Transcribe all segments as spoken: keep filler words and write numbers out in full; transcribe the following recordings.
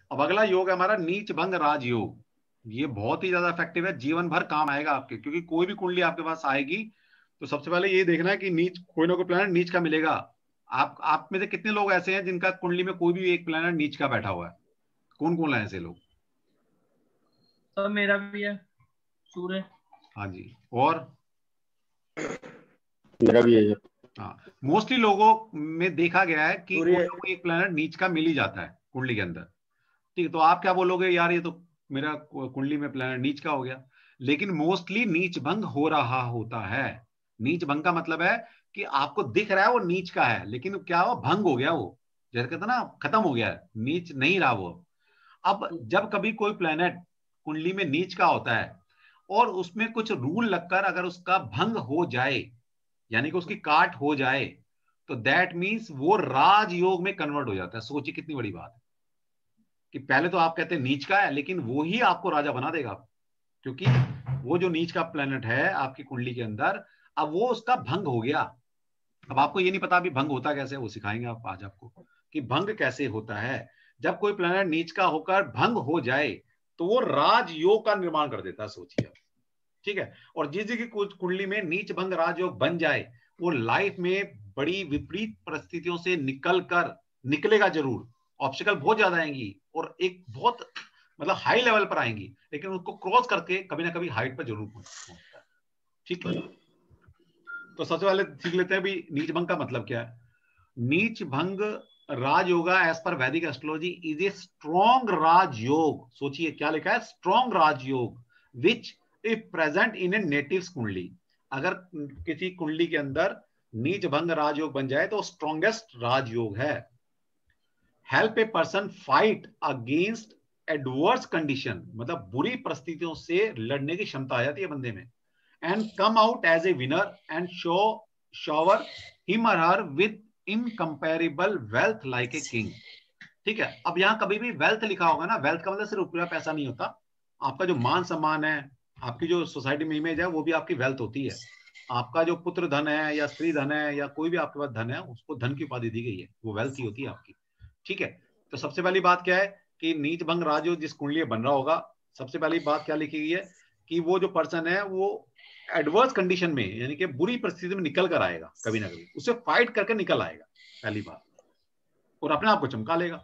अब अगला योग है हमारा नीच भंग राज योग। ये बहुत ही ज्यादा इफेक्टिव है, जीवन भर काम आएगा आपके, क्योंकि कोई भी कुंडली आपके पास आएगी तो सबसे पहले ये देखना है कि नीच, कोई ना कोई प्लैनेट नीच का मिलेगा। आप आप में से कितने लोग ऐसे हैं जिनका कुंडली में कोई भी एक प्लैनेट नीच का बैठा हुआ है? कौन कौन है ऐसे लोग? सर मेरा भी है, सूर्य। हाँ जी। और मेरा भी है। हाँ, मोस्टली लोगों में देखा गया है कि कोई सूर्य। ना कोई एक प्लैनेट नीच का मिल ही जाता है कुंडली के अंदर। ठीक है, तो आप क्या बोलोगे, यार ये तो मेरा कुंडली में प्लैनेट नीच का हो गया। लेकिन मोस्टली नीच भंग हो रहा होता है। नीच भंग का मतलब है कि आपको दिख रहा है वो नीच का है, लेकिन क्या हो, भंग हो गया वो, जैसे कहते हैं ना, खत्म हो गया है, नीच नहीं रहा वो। अब जब कभी कोई प्लैनेट कुंडली में नीच का होता है और उसमें कुछ रूल लगकर अगर उसका भंग हो जाए, यानी कि उसकी काट हो जाए, तो दैट मीन्स वो राजयोग में कन्वर्ट हो जाता है। सोचिए कितनी बड़ी बात है कि पहले तो आप कहते हैं नीच का है, लेकिन वो ही आपको राजा बना देगा, क्योंकि वो जो नीच का प्लेनेट है आपकी कुंडली के अंदर, अब वो उसका भंग हो गया। अब आपको ये नहीं पता अभी भंग होता कैसे, वो सिखाएंगे आप आज आपको कि भंग कैसे होता है। जब कोई प्लेनेट नीच का होकर भंग हो जाए तो वो राजयोग का निर्माण कर देता है, सोचिए आप। ठीक है, और जिस की कुंडली में नीच भंग राजयोग बन जाए, वो लाइफ में बड़ी विपरीत परिस्थितियों से निकल कर निकलेगा जरूर। ऑब्स्टिकल बहुत ज्यादा आएंगी और एक बहुत मतलब हाई लेवल पर आएंगी, लेकिन उसको क्रॉस करके कभी ना कभी हाइट पर जरूर पहुंचता है। ठीक है, तो सबसे पहले सीख लेते हैं भी नीच भंग का मतलब क्या है। नीच भंग Rajyoga as per Vedic astrology is a strong rajyog. सोचिए क्या लिखा है, strong rajyog which if present in a native kundli. अगर किसी कुंडली के अंदर नीच भंग राजयोग बन जाए तो स्ट्रॉन्गेस्ट राजयोग है। Help a person fight against adverse condition, मतलब बुरी परिस्थितियों से लड़ने की क्षमता आ जाती है बंदे में। And come out as a winner and show shower him और her with incomparable wealth like a king. ठीक है, अब यहां कभी भी वेल्थ लिखा होगा ना, वेल्थ का मतलब सिर्फ रुपया पैसा नहीं होता। आपका जो मान सम्मान है, आपकी जो सोसाइटी में इमेज है, वो भी आपकी वेल्थ होती है। आपका जो पुत्र धन है या स्त्री धन है या कोई भी आपके पास धन है, उसको धन की उपाधि दी गई है, वो वेल्थ ही होती है आपकी। ठीक है, तो सबसे पहली बात क्या है कि नीच भंग राजयोग जिस कुंडली बन रहा होगा, सबसे पहली बात क्या लिखी गई है कि वो जो पर्सन है वो एडवर्स कंडीशन में, यानी कि बुरी परिस्थिति में निकल कर आएगा, कभी ना कभी उससे फाइट करके निकल आएगा, पहली बात, और अपने आप को चमका लेगा।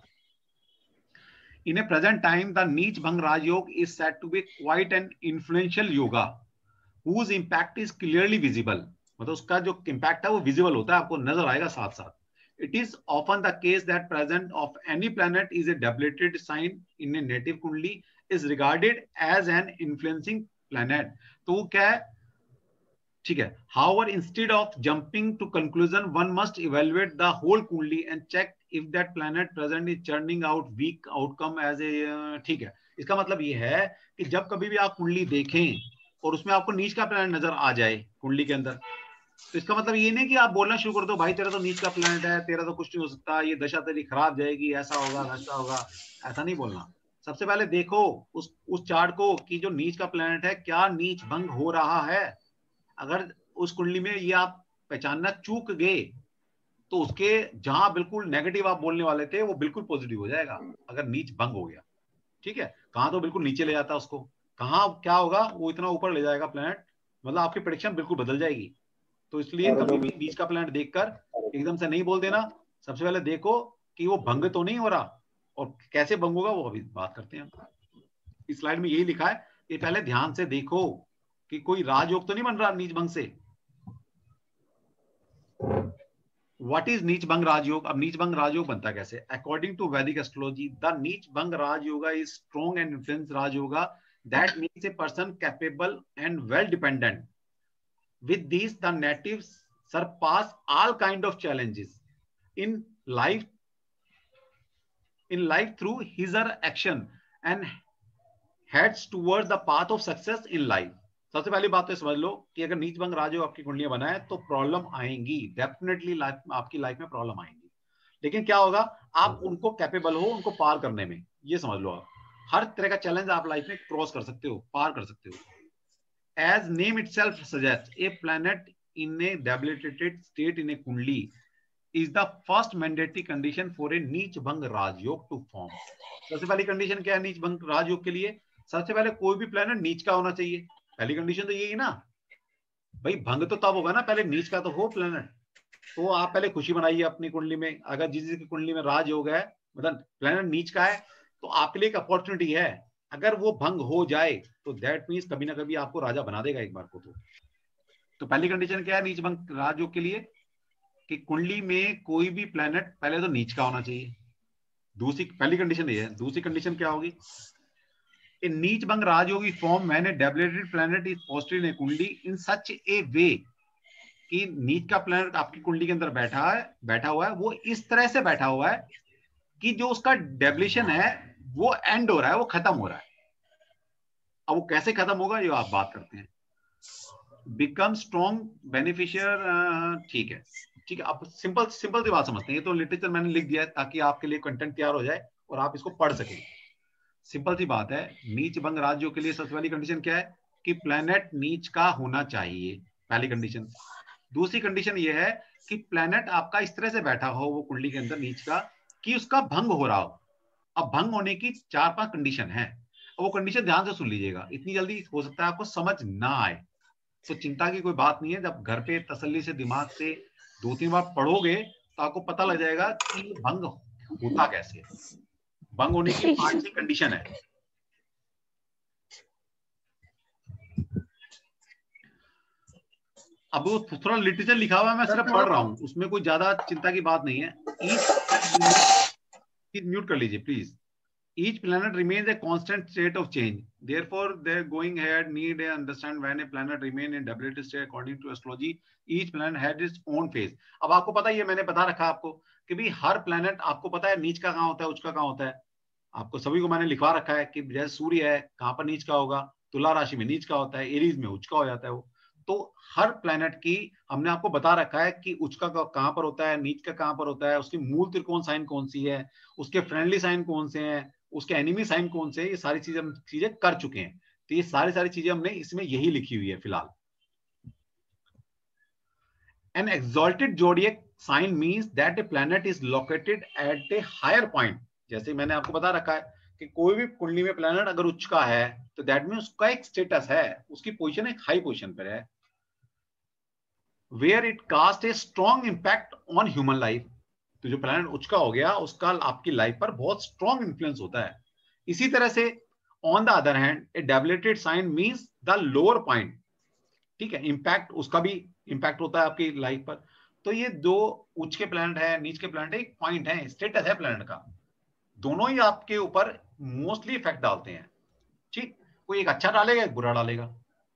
In a present time, the Neech Bhang Raj Yoga is said to be quite an influential yoga, whose impact is clearly visible. मतलब उसका जो impact है वो visible होता है, आपको नजर आएगा साथ साथ। It is often the case that presence of any planet is a debilitated sign in a native kundli is regarded as an influencing planet. तो वो क्या है, ठीक है। However, instead of jumping to conclusion, one must evaluate the whole kundli and check if that planet present is churning out weak outcome as a uh, ठीक है। इसका मतलब ये है कि जब कभी भी आप कुंडली देखें और उसमें आपको नीच का प्लैनेट नजर आ जाए कुंडली के अंदर, तो इसका मतलब ये नहीं कि आप बोलना शुरू कर दो, भाई तेरा तो नीच का प्लैनेट है, तेरा तो कुछ नहीं हो सकता, ये दशा तेरी खराब जाएगी, ऐसा होगा वैसा होगा, ऐसा नहीं बोलना। सबसे पहले देखो उस उस चार्ट को कि जो नीच का प्लैनेट है क्या नीच भंग हो रहा है। अगर उस कुंडली में ये आप पहचानना चूक गए तो उसके जहां बिल्कुल नेगेटिव आप बोलने वाले थे वो बिल्कुल पॉजिटिव हो जाएगा, अगर नीच भंग हो गया। ठीक है, कहां तो बिल्कुल नीचे ले जाता है उसको, कहां क्या होगा वो इतना ऊपर ले जाएगा प्लेनेट, मतलब आपकी प्रेडिक्शन बिल्कुल बदल जाएगी। तो इसलिए कभी भी नीच का प्लेनेट देखकर एकदम से नहीं बोल देना। सबसे पहले देखो कि वो भंग तो नहीं हो रहा, और कैसे भंग होगा वो अभी बात करते हैं। इस स्लाइड में यही लिखा है कि पहले ध्यान से देखो कि कोई राजयोग तो नहीं बन रहा नीच भंग से। What is नीच भंग राजयोग? अब नीच भंग राजयोग बनता कैसे? According to Vedic astrology, the नीच भंग Rajyoga is strong and influence Rajyoga that makes a person capable and well dependent. With these, the natives surpass all kind of challenges in life, in life through his or her action and heads towards the path of success in life. सबसे पहली बात तो समझ लो कि अगर नीच भंग राजयोग आपकी कुंडलियां बनाए तो प्रॉब्लम आएंगी, डेफिनेटली लाइफ आपकी लाइफ में प्रॉब्लम आएंगी, लेकिन क्या होगा, आप उनको कैपेबल हो उनको पार करने में। ये समझ लो आप हर तरह का चैलेंज आप लाइफ में क्रॉस कर सकते हो, पार कर सकते हो। As name itself suggest, a planet in a debilitated state in a kundli is the first mandatory condition for a neech bhang Rajyoga to form. सबसे पहली कंडीशन क्या है नीच भंग राजयोग के लिए? सबसे पहले कोई भी प्लैनेट नीच का होना चाहिए। पहली कंडीशन तो यही ना भाई, भंग तो तब होगा ना पहले नीच का तो हो प्लैनेट। तो आप पहले खुशी बनाइए अपनी कुंडली में, अगर जिस जिसकी कुंडली में राजयोग है मतलब प्लैनेट नीच का है तो आपके लिए एक अपॉर्चुनिटी है। अगर वो भंग हो जाए तो दैट मीन्स कभी ना कभी आपको राजा बना देगा एक बार को। तो तो पहली कंडीशन क्या है नीच भंग राजयोग के लिए? कि कुंडली में कोई भी प्लैनेट पहले तो नीच का होना चाहिए। दूसरी पहली कंडीशन ये है। दूसरी कंडीशन क्या होगी? ए नीच भंग राजयोगी फॉर्म मैंने debilitated planet is posted in kundli in सच ए वे कि नीच का प्लैनेट आपकी कुंडली के अंदर बैठा है बैठा हुआ है वो इस तरह से बैठा हुआ है कि जो उसका डेबिलिशन है वो एंड हो रहा है, वो खत्म हो रहा है। अब वो कैसे खत्म होगा ये आप बात करते हैं। बिकम स्ट्रॉन्ग बेनिफिशियर, ठीक है ठीक है। आप सिंपल सिंपल सी बात समझते हैं। ये तो लिटरेचर मैंने लिख दिया है ताकि आपके लिए कंटेंट तैयार हो जाए और आप इसको पढ़ सकें। सिंपल सी बात है, नीच भंग राज्यों के लिए सबसे पहली कंडीशन क्या है? कि प्लैनेट नीच का होना चाहिए, पहली कंडीशन। दूसरी कंडीशन ये है कि प्लैनेट आपका इस तरह से बैठा हो वो कुंडली के अंदर नीच का कि उसका भंग हो रहा हो। अब भंग होने की चार पांच कंडीशन है, वो कंडीशन ध्यान से सुन लीजिएगा, इतनी जल्दी हो सकता है आपको समझ ना आए। तो चिंता की कोई बात नहीं है, जब घर पे तसल्ली से दिमाग से दो तीन बार पढ़ोगे तो आपको पता लग जाएगा कि भंग होता कैसे। भंग होने की पांच छह कंडीशन है। अब वो थोड़ा लिटरेचर लिखा हुआ है, मैं सिर्फ पढ़ रहा हूँ, उसमें कोई ज्यादा चिंता की बात नहीं है। म्यूट कर लीजिए please. Each planet remains a constant state of change. Therefore, their going ahead need to understand when a planet remain in debilitated state according to astrology. Each planet had its own phase. अब आपको पता ही है, मैंने बता रखा आपको कि भी हर प्लेनेट आपको पता है नीच का कहाँ होता है, उच्च का कहाँ होता है। आपको सभी को मैंने लिखवा रखा है कि जैसे सूर्य है कहाँ पर नीच का होगा, तुला राशि में नीच का होता है, एरीज में उच्च का हो जाता है वो। तो हर प्लेनेट की हमने आपको बता रखा है कि उच्च का कहाँ पर होता है, नीच का कहाँ पर होता है, उसकी मूल त्रिकोण साइन कौन सी है, उसके फ्रेंडली साइन कौन से हैं, उसके एनिमी साइन कौन से, ये सारी चीजें हम चीजें कर चुके हैं। तो ये सारी सारी चीजें हमने इसमें यही लिखी हुई है फिलहाल। An exalted zodiac sign means that a planet is located at a higher point. जैसे मैंने आपको बता रखा है कि कोई भी कुंडली में प्लैनेट अगर उच्च का है तो दैट मीन उसका एक स्टेटस है, उसकी पोजीशन एक हाई पोजीशन पर है। Where it cast a strong impact on human life. तो जो प्लैनेट उच्च का हो गया उसका आपकी लाइफ पर बहुत स्ट्रॉन्ग इन्फ्लुएंस होता है। इसी तरह से on the other hand a debilitated sign means the lower point, ठीक है, इंपैक्ट उसका भी इंपैक्ट होता है आपकी लाइफ पर। तो ये दो उच्च के प्लैनेट है, नीच के प्लैनेट है, एक पॉइंट है, स्टेटस है प्लैनेट का, दोनों ही आपके ऊपर मोस्टली इफेक्ट डालते हैं। ठीक, कोई एक अच्छा डालेगा एक बुरा डालेगा,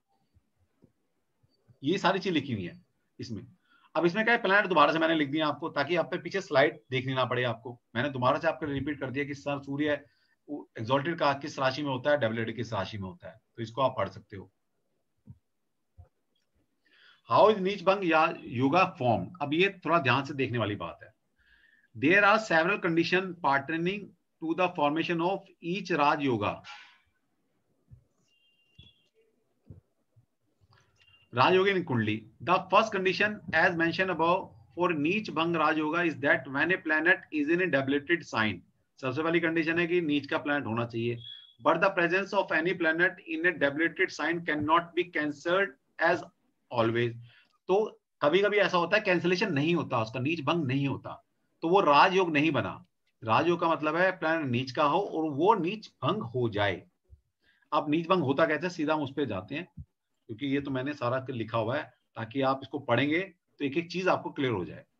ये सारी चीज लिखी हुई है इसमें। अब इसमें क्या है, प्लैनेट दोबारा से मैंने लिख दिया आपको ताकि आप पे पीछे स्लाइड देखनी ना पड़े आपको। मैंने दोबारा से आपको रिपीट कर दिया कि सर सूर्य एक्सॉल्टेड का किस राशि में होता है, डेबिलिटेड किस राशि में होता है, तो इसको आप पढ़ सकते हो। हाउ इज नीच भंग या योगा फॉर्म? अब ये थोड़ा ध्यान से देखने वाली बात है। There are several condition partnering to the formation of each raj yoga. Raj in Kundli. The first condition, as mentioned above, for नीच भंग राज yoga is that when a planet is in a debilitated sign. सबसे पहली कंडीशन है कि नीच का planet होना चाहिए। But the presence of any planet in a debilitated sign cannot be cancelled as always. तो कभी कभी ऐसा होता है कैंसिलेशन नहीं होता, उसका नीच भंग नहीं होता, तो वो राजयोग नहीं बना। राजयोग का मतलब है प्लैनेट नीच का हो और वो नीच भंग हो जाए। अब नीच भंग होता कैसे, सीधा हम उस पर जाते हैं क्योंकि ये तो मैंने सारा लिखा हुआ है ताकि आप इसको पढ़ेंगे तो एक एक चीज आपको क्लियर हो जाए।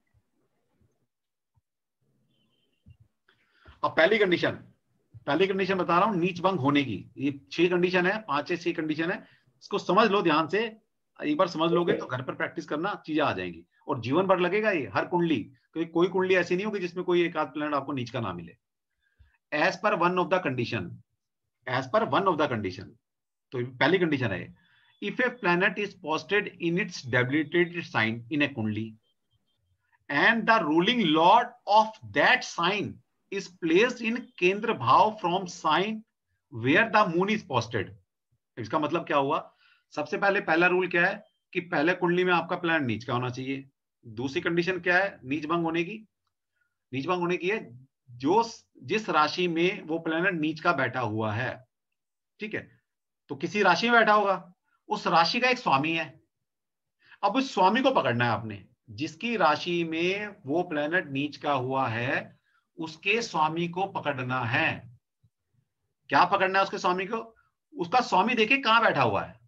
अब पहली कंडीशन पहली कंडीशन बता रहा हूं नीच भंग होने की। ये छह कंडीशन है, पांच से छह कंडीशन है, इसको समझ लो ध्यान से। एक बार समझ लोगे तो घर पर प्रैक्टिस करना चीजें आ जाएंगी और जीवन भर लगेगा ये हर कुंडली, क्योंकि कोई कुंडली ऐसी नहीं होगी जिसमें कोई एक आध प्लैनेट आपको नीच का ना मिले। As per one of the condition as per one of the condition तो पहली कंडीशन है, if a planet is posted in its debilitated sign in a kundli and the ruling lord of that sign is placed in kendra bhav from sign where the moon is posted. इसका मतलब क्या हुआ, सबसे पहले पहला rule क्या है कि पहले कुंडली में आपका प्लैनेट नीच का होना चाहिए। दूसरी कंडीशन क्या है नीच भंग होने की? नीच भंग होने की है जो जिस राशि में वो प्लैनेट नीच का बैठा हुआ है, ठीक है, तो किसी राशि में बैठा होगा, उस राशि का एक स्वामी है। अब उस स्वामी को पकड़ना है आपने, जिसकी राशि में वो प्लैनेट नीच का हुआ है उसके स्वामी को पकड़ना है। क्या पकड़ना है उसके स्वामी को? उसका स्वामी देखे कहां बैठा हुआ है,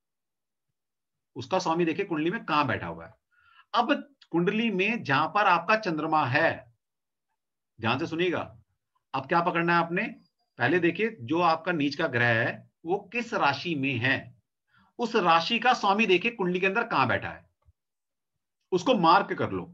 उसका स्वामी देखे कुंडली में कहां बैठा हुआ है। अब कुंडली में जहां पर आपका चंद्रमा है, ध्यान से सुनिएगा, अब क्या पकड़ना है आपने? पहले देखिए जो आपका नीच का ग्रह है वो किस राशि में है, उस राशि का स्वामी देखिए कुंडली के अंदर कहां बैठा है, उसको मार्क कर लो,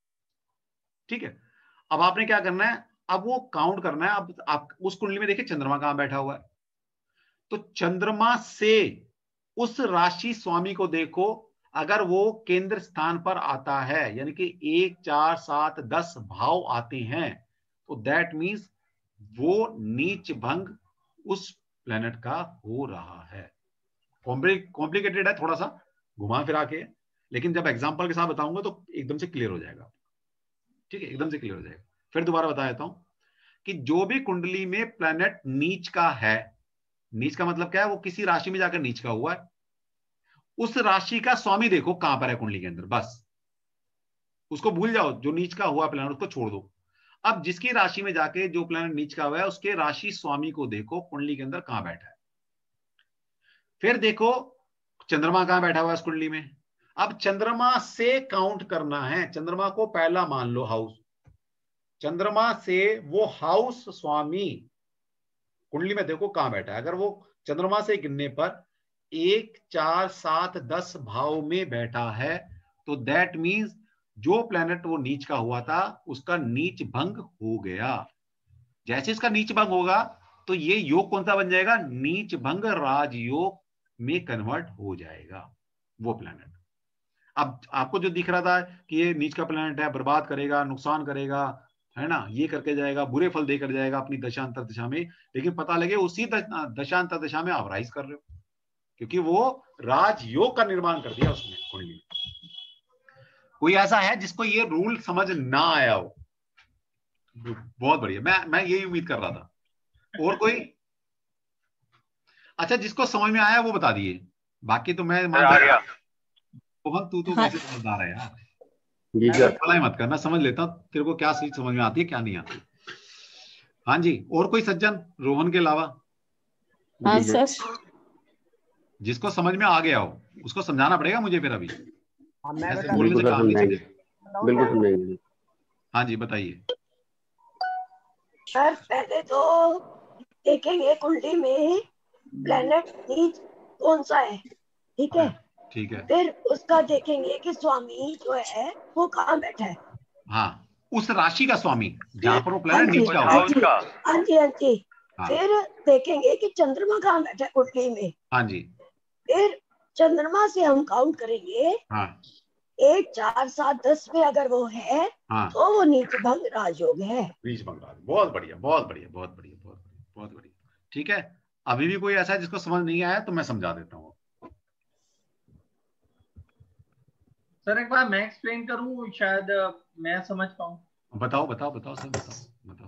ठीक है। अब आपने क्या करना है, अब वो काउंट करना है। अब आप उस कुंडली में देखिए चंद्रमा कहां बैठा हुआ है, तो चंद्रमा से उस राशि स्वामी को देखो, अगर वो केंद्र स्थान पर आता है, यानी कि एक चार सात दस भाव आते हैं, तो दैट मींस वो नीच भंग उस प्लेनेट का हो रहा है। कॉम्प्लिकेटेड है थोड़ा सा, घुमा फिरा के, लेकिन जब एग्जांपल के साथ बताऊंगा तो एकदम से क्लियर हो जाएगा, ठीक है, एकदम से क्लियर हो जाएगा। फिर दोबारा बता देता हूं कि जो भी कुंडली में प्लेनेट नीच का है, नीच का मतलब क्या है, वो किसी राशि में जाकर नीच का हुआ है, उस राशि का स्वामी देखो कहां पर है कुंडली के अंदर, बस उसको भूल जाओ, जो नीच का हुआ प्लेनेट उसको छोड़ दो। अब जिसकी राशि में जाके जो प्लेनेट नीच का हुआ है उसके राशि स्वामी को देखो कुंडली के अंदर कहां बैठा है। फिर देखो चंद्रमा कहां बैठा हुआ है इस कुंडली में। अब चंद्रमा से काउंट करना है, चंद्रमा को पहला मान लो हाउस, चंद्रमा से वो हाउस स्वामी कुंडली में देखो कहां बैठा है। अगर वो चंद्रमा से गिनने पर एक चार सात दस भाव में बैठा है, तो दैट मींस जो प्लेनेट वो नीच का हुआ था उसका नीच भंग हो गया। जैसे इसका नीच भंग होगा तो ये योग कौन सा बन जाएगा, नीच भंग राजयोग में कन्वर्ट हो जाएगा वो प्लेनेट। अब आपको जो दिख रहा था कि ये नीच का प्लेनेट है, बर्बाद करेगा, नुकसान करेगा, है ना, ये करके जाएगा, बुरे फल देकर जाएगा अपनी दशांतर दशा में, लेकिन पता लगे उसी दशांतर दशा में आप राइज कर रहे हो, क्योंकि वो राजयोग का निर्माण कर दिया उसने कुंडली में। कोई ऐसा है जिसको ये रूल समझ ना आया हो? बहुत बढ़िया, मैं मैं यही उम्मीद कर रहा था। और कोई? अच्छा, जिसको समझ में आया वो बता दिए, बाकी तो मैं मान आ गया। मोहन तू तो हाँ वैसे समझदार है यार, जी मैं सर। भलाई मत कर, मैं समझ लेता हूँ तेरे को क्या चीज समझ में आती है क्या नहीं आती। हाँ जी, और कोई सज्जन रोहन के अलावा हाँ जी सर। सर। जिसको समझ में आ गया हो उसको समझाना पड़ेगा मुझे फिर अभी, ऐसे बोलने बिल्कुल से सर काम नहीं समझाएंगे, चलेगा। बिल्कुल समझाएंगे। हाँ जी बताइए। सर पहले तो देखेंगे कुंडली में प्लेनेट नीच कौन सा है, ठीक है, ठीक है, फिर उसका देखेंगे कि स्वामी जो है वो कहाँ बैठा है। हाँ, उस राशि का स्वामी जहां पर वो हाँ प्लेनेट जी नीच का हाँ हुआ। जी हाँ जी हाँ जी। हाँ फिर देखेंगे कि चंद्रमा कहाँ बैठा है कुंडली में। हाँ जी। फिर चंद्रमा से हम काउंट करेंगे, हाँ एक चार सात दस में अगर वो है हाँ, तो वो नीच भंग राजयोग है। बीच बंगाल, बहुत बढ़िया बहुत बढ़िया बहुत बढ़िया बहुत बढ़िया बहुत बढ़िया। ठीक है, अभी भी कोई ऐसा है जिसको समझ नहीं आया तो मैं समझा देता हूँ। सर एक बार मैं एक्सप्लेन करूं, शायद अ, मैं समझ पाऊं। बताओ बताओ बताओ सर, बताओ बताओ।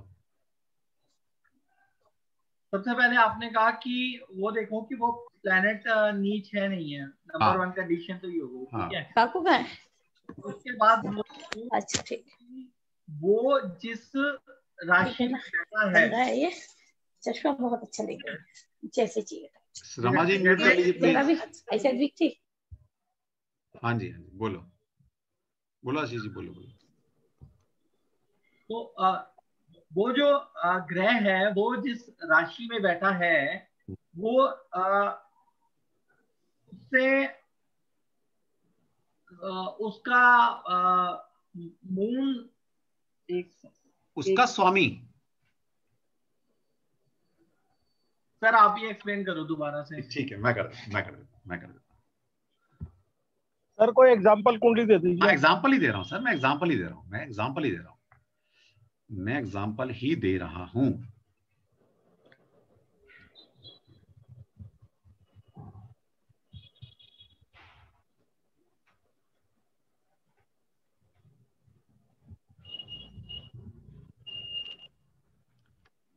सबसे पहले आपने कहा कि वो देखो कि वो प्लेनेट नीच है नहीं है, नंबर हाँ वन कंडीशन तो ये हो गई, हाँ ठीक है। काकू का है? उसके बाद वो देखो अच्छा ठीक कि वो जिस राशि है में ना, बैठा है, गंदा है ये चश्मा, बहुत अच्छा लग रहा है, जैसे चाहिए था। रमा जी म्यूट कर लीजिए जरा प्लीज। भी ऐसा दिख थी। हाँ जी हाँ जी, बोलो बोलो आशीष जी, बोलो बोलो। तो अ, वो जो अ, ग्रह है वो जिस राशि में बैठा है वो अ, उससे अ, उसका मून, एक उसका एक स्वामी, सर आप ये एक्सप्लेन करो दोबारा से। ठीक है मैं कर मैं कर मैं कर सर कोई एग्जांपल कुंडली दे मैं दीजिए। एग्जांपल ही दे रहा हूँ सर, मैं एग्जांपल ही दे रहा हूँ मैं एग्जांपल ही दे रहा हूँ मैं एग्जांपल ही दे रहा हूँ।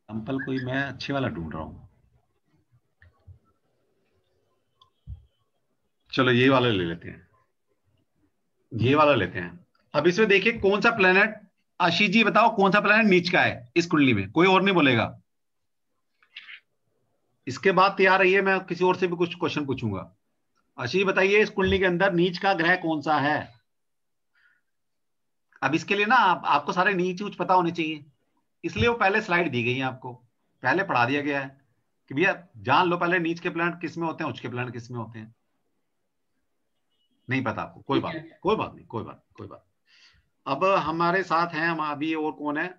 एग्जाम्पल कोई मैं अच्छे वाला ढूंढ रहा हूं। चलो ये वाला ले लेते हैं, ये वाला लेते हैं। अब इसमें देखिए कौन सा प्लेनेट, आशीष जी बताओ कौन सा प्लेनेट नीच का है इस कुंडली में, कोई और नहीं बोलेगा। इसके बाद तैयार रहिए, मैं किसी और से भी कुछ क्वेश्चन पूछूंगा। आशीष बताइए इस कुंडली के अंदर नीच का ग्रह कौन सा है। अब इसके लिए ना आप, आपको सारे नीच उच पता होने चाहिए, इसलिए वो पहले स्लाइड दी गई है, आपको पहले पढ़ा दिया गया है कि भैया जान लो पहले नीच के प्लेनेट किस में होते हैं, उच्च के प्लेनेट किस में होते हैं। नहीं पता आपको, कोई बात कोई बात नहीं, कोई बात कोई बात। अब हमारे साथ हैं हम अभी, और कौन है,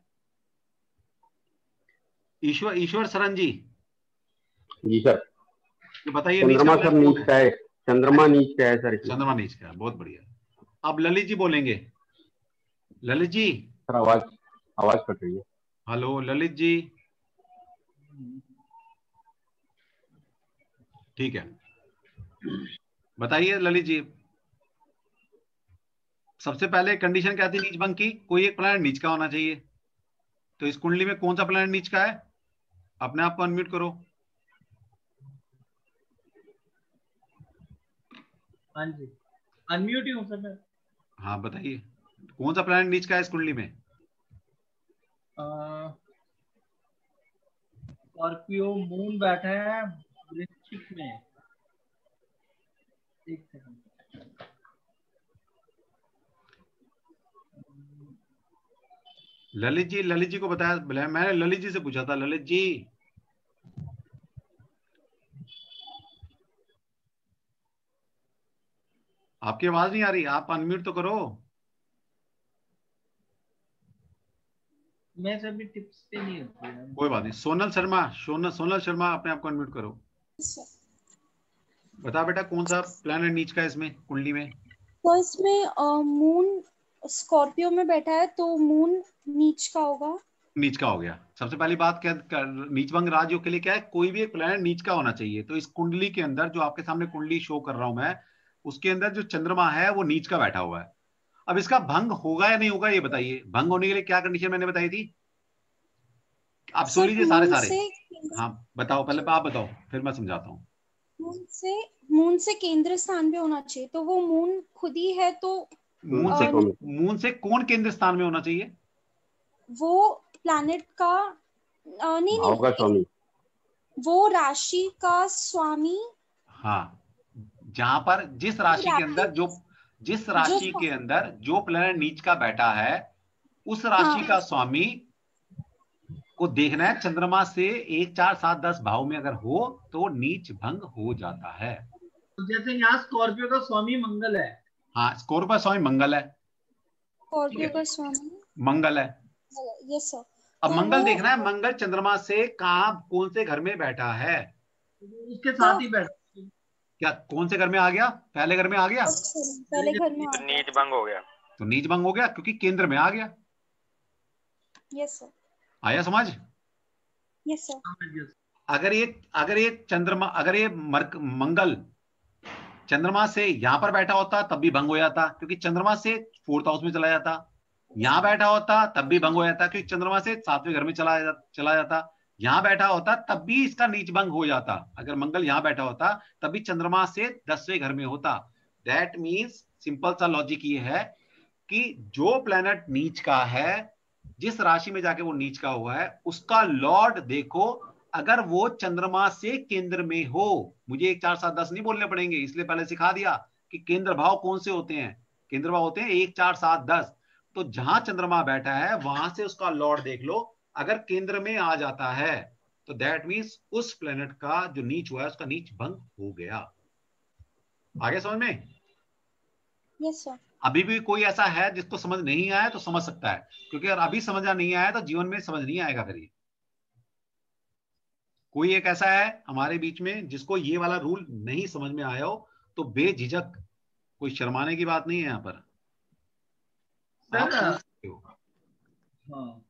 ईश्वर, ईश्वर सरन जी। जी सर। तो बताइए चंद्रमा सर नीच का है, चंद्रमा नीच का है सर। चंद्रमा नीच का है, बहुत बढ़िया। अब ललित जी बोलेंगे, ललित जी। सर आवाज आवाज कट रही है। हेलो ललित जी, ठीक है बताइए ललित जी। सबसे पहले कंडीशन क्या थी नीच भंग की, कोई एक प्लैनेट नीच का होना चाहिए। तो इस कुंडली में कौन सा प्लैनेट नीच का है, अपने आप को अनम्यूट करो। हाँ जी अनम्यूट ही हूँ सर मैं। हाँ बताइए कौन सा प्लैनेट नीच का है इस कुंडली में। स्कॉर्पियो मून बैठा है वृश्चिक में। एक सेकंड, ललित जी, ललित जी को बताया, मैंने ललित जी से पूछा था। ललित जी आपकी आवाज नहीं आ रही, आप अनम्यूट तो करो। मैं सभी टिप्स पे नहीं होती है। कोई बात नहीं। सोनल शर्मा, सोनल सोनल शर्मा अपने आप को अनम्यूट करो। बता बेटा कौन सा प्लैनेट नीच का है इसमें कुंडली में। तो इसमें मून स्कॉर्पियो में बैठा है तो मून नीच का होगा। नीच का हो गया। सबसे पहली बात क्या, नीच भंग राजयोग के लिए क्या है, कोई भी एक प्लैनेट नीच का होना चाहिए। तो इस कुंडली के अंदर जो आपके सामने कुंडली शो कर रहा हूं मैं, उसके अंदर जो चंद्रमा है वो नीच का बैठा हुआ है। अब इसका भंग होगा या नहीं होगा ये बताइए। भंग होने के लिए क्या कंडीशन मैंने बताई थी, आप सुन लीजिए सारे सारे। हाँ बताओ, पहले आप बताओ फिर मैं समझाता हूँ। मून से मून से केंद्र स्थान पे होना चाहिए, तो वो मून खुद ही है तो मून से मून से कौन केंद्र स्थान में होना चाहिए, वो प्लैनेट का आ, नहीं नहीं स्वामी, वो राशि का स्वामी। हाँ जहां पर जिस राशि के अंदर जो जिस राशि के अंदर जो प्लैनेट नीच का बैठा है उस राशि हाँ। का स्वामी को देखना है। चंद्रमा से एक चार सात दस भाव में अगर हो तो नीच भंग हो जाता है। जैसे यहाँ स्कॉर्पियो का स्वामी मंगल है। हाँ स्कॉर्पियो का स्वामी मंगल है, स्कॉर्पियो का स्वामी मंगल है। Yes sir. अब मंगल देखना है, मंगल चंद्रमा से कहां कौन से घर में बैठा है, उसके साथ ही बैठा। क्या कौन से घर में आ गया, पहले घर में आ गया, पहले घर में तो नीच भंग हो गया। तो नीच भंग हो गया क्योंकि केंद्र में आ गया। Yes sir. आया समझ। Yes sir. अगर ये अगर ये चंद्रमा अगर ये मंगल चंद्रमा से यहां पर बैठा होता तब भी भंग हो जाता, क्योंकि चंद्रमा से फोर्थ हाउस में चला जाता। यहां बैठा होता तब भी भंग हो जाता, क्योंकि चंद्रमा से सातवें घर में चला जा, चला जाता। यहां बैठा होता तब भी इसका नीच भंग हो जाता। अगर मंगल यहां बैठा होता तभी चंद्रमा से दसवें घर में होता। दैट मीन्स सिंपल सा लॉजिक ये है कि जो प्लैनेट नीच का है, जिस राशि में जाके वो नीच का हुआ है, उसका लॉर्ड देखो अगर वो चंद्रमा से केंद्र में हो। मुझे एक चार सात दस नहीं बोलने पड़ेंगे, इसलिए पहले सिखा दिया कि केंद्र भाव कौन से होते हैं। केंद्र भाव होते हैं एक चार सात दस। तो जहां चंद्रमा बैठा है वहां से उसका लॉर्ड देख लो, अगर केंद्र में आ जाता है तो दैट मीन्स उस प्लेनेट का जो नीच हुआ है उसका नीच भंग हो गया। आगे समझ में। Yes sir. अभी भी कोई ऐसा है जिसको समझ नहीं आया तो समझ सकता है, क्योंकि अगर अभी समझा नहीं आया तो जीवन में समझ नहीं आएगा। फिर ये कोई एक ऐसा है हमारे बीच में जिसको ये वाला रूल नहीं समझ में आया हो तो बेझिझक, कोई शर्माने की बात नहीं है यहाँ पर। आप समझ सकते हो। हाँ।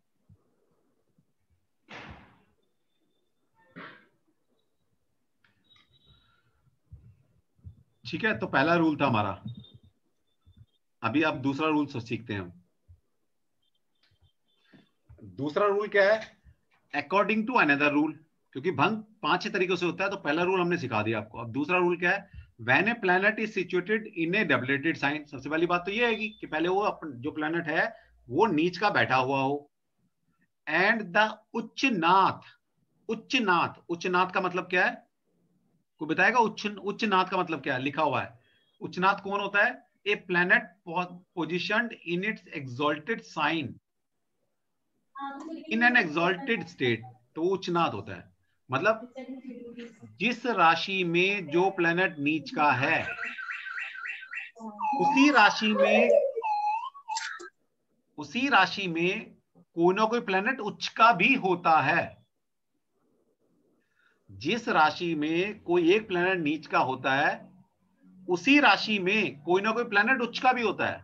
ठीक है, तो पहला रूल था हमारा। अभी आप दूसरा रूल सीखते हैं। दूसरा रूल क्या है अकॉर्डिंग टू अनदर रूल, क्योंकि भंग पांच छह तरीकों से होता है, तो पहला रूल हमने सिखा दिया आपको। अब दूसरा रूल क्या है? When a planet is situated in a debilitated sign. सबसे पहली बात तो ये है कि पहले वो अपन जो प्लैनेट है वो नीच का बैठा हुआ हो, एंड द उच्चनाथ, उच्चनाथ, उच्चनाथ का मतलब क्या है? कोई बताएगा उच्च उच्चनाथ का मतलब क्या है? लिखा हुआ है उच्चनाथ कौन होता है? A planet positioned in its exalted sign in an exalted state, तो उच्चनाथ होता है। मतलब जिस राशि में जो प्लैनेट नीच का है उसी राशि में उसी राशि में कोई ना कोई प्लैनेट उच्च का भी होता है। जिस राशि में कोई एक प्लैनेट नीच का होता है उसी राशि में कोई ना कोई प्लैनेट उच्च का भी होता है।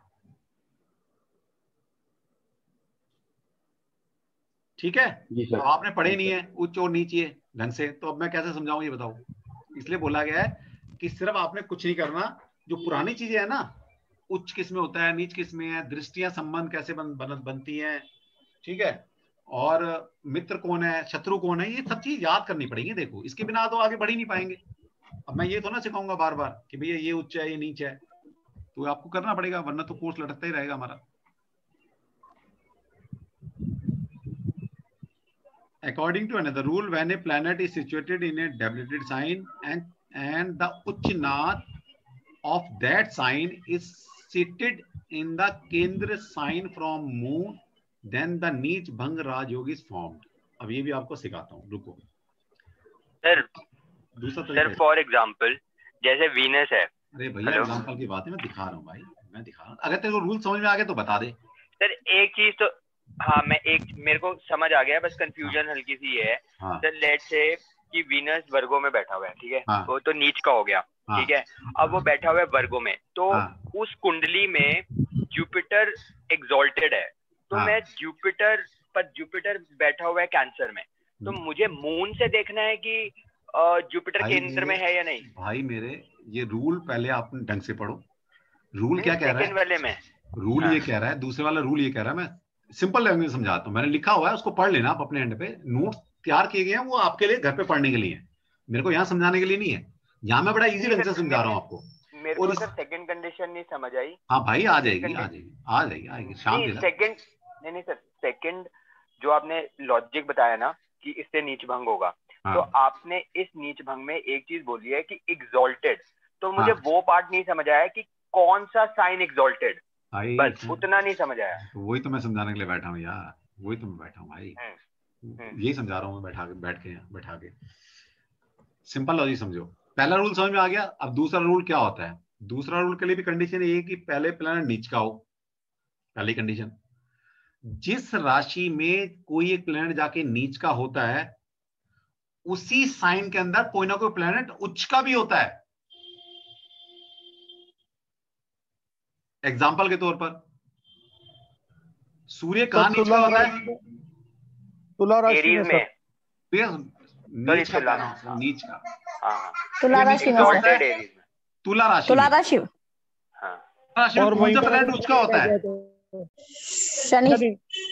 ठीक है? जी सर। अब आपने पढ़े नहीं है उच्च और नीच ये ढंग से, तो अब मैं कैसे समझाऊं ये बताओ। इसलिए बोला गया है कि सिर्फ आपने कुछ नहीं करना, जो पुरानी चीजें है ना, उच्च किस में होता है, नीच किस में है, दृष्टियां संबंध कैसे बन, बन, बनती हैं, ठीक है, और मित्र कौन है, शत्रु कौन है, ये सब चीज याद करनी पड़ेगी। देखो इसके बिना तो आगे बढ़ ही नहीं पाएंगे। अब मैं ये तो ना सिखाऊंगा बार बार कि भैया ये उच्च है ये नीच है, तो आपको करना पड़ेगा, वरना तो कोर्स लटकता ही रहेगा हमारा। According to another rule, when a planet is situated in a doubleted sign and and the Uchnath of that sign is seated in the Kendra sign from moon, then the Neech Bhang Raj Yoga is formed. अब ये भी आपको सिखाता हूँ, रुको। Sir दूसरा sir for example जैसे Venus है। अरे भैया एग्जांपल की बात है, मैं दिखा रहा हूँ भाई, मैं दिखा रहा हूँ। अगर तेरे को रूल समझ में आ गया तो बता दे। सर एक चीज तो हाँ, मैं एक मेरे को समझ आ गया, बस कंफ्यूजन हल्की सी है। हाँ। सर लेट्स से कि वीनस वर्गो में बैठा हुआ है, ठीक है, हाँ। वो तो नीच का हो गया। हाँ। ठीक है, अब वो बैठा हुआ है वर्गो में, तो हाँ। उस कुंडली में जुपिटर एग्जॉल्टेड है, तो हाँ। मैं जुपिटर पर जुपिटर बैठा हुआ है कैंसर में, तो मुझे मून से देखना है कि जुपिटर केंद्र में है या नहीं। भाई मेरे ये रूल पहले आप ढंग से पढ़ो। रूल क्या कह रहा है? वाले में रूल हाँ। ये कह रहा है, दूसरे वाला रूल ये कह रहा है, मैं सिंपल लैंग्वेज समझाता हूँ, मैंने लिखा हुआ है, उसको पढ़ लेना आप अपने एंड पे। नोट्स तैयार किए गए हैं, वो आपके लिए घर पे पढ़ने के लिए, मेरे को यहाँ समझाने के लिए नहीं है। यहाँ मैं बड़ा इजी ढंग से समझा रहा हूँ आपको। मेरे को सर सेकंड कंडीशन नहीं समझ आई। हाँ भाई आ जाएगी आ जाएगी आ जाएगी आएगी शाम नहीं सेकंड नहीं नहीं सर, सेकंड जो आपने लॉजिक बताया ना कि इससे नीच भंग होगा, हाँ। तो आपने इस नीच भंग में एक चीज बोली है कि एग्जॉल्टेड, तो मुझे हाँ। वो पार्ट नहीं समझ आया कि कौन सा साइन एग्जॉल्टेड, बस उतना नहीं समझ आया। तो वही तो मैं समझाने के लिए बैठा हूँ यार, वही तो मैं बैठा हूँ भाई, यही समझा रहा हूँ मैं बैठा के बैठ के बैठा के सिंपल लॉजिक समझो। पहला रूल समझ में आ गया। अब दूसरा रूल क्या होता है? दूसरा रूल के लिए भी कंडीशन ये है कि पहले प्लैनेट नीच का हो, पहली कंडीशन। जिस राशि में कोई एक प्लैनेट जाके नीच का होता है उसी साइन के अंदर कोई ना कोई प्लैनेट उच्च का भी होता है। एग्जाम्पल के तौर पर सूर्य कहां नीच का होता है? तुला राशि में। नीच का नीच का तुला राशि में तुला राशि तुला राशि राशि में कौन सा प्लैनेट उच्च का होता है? शनि।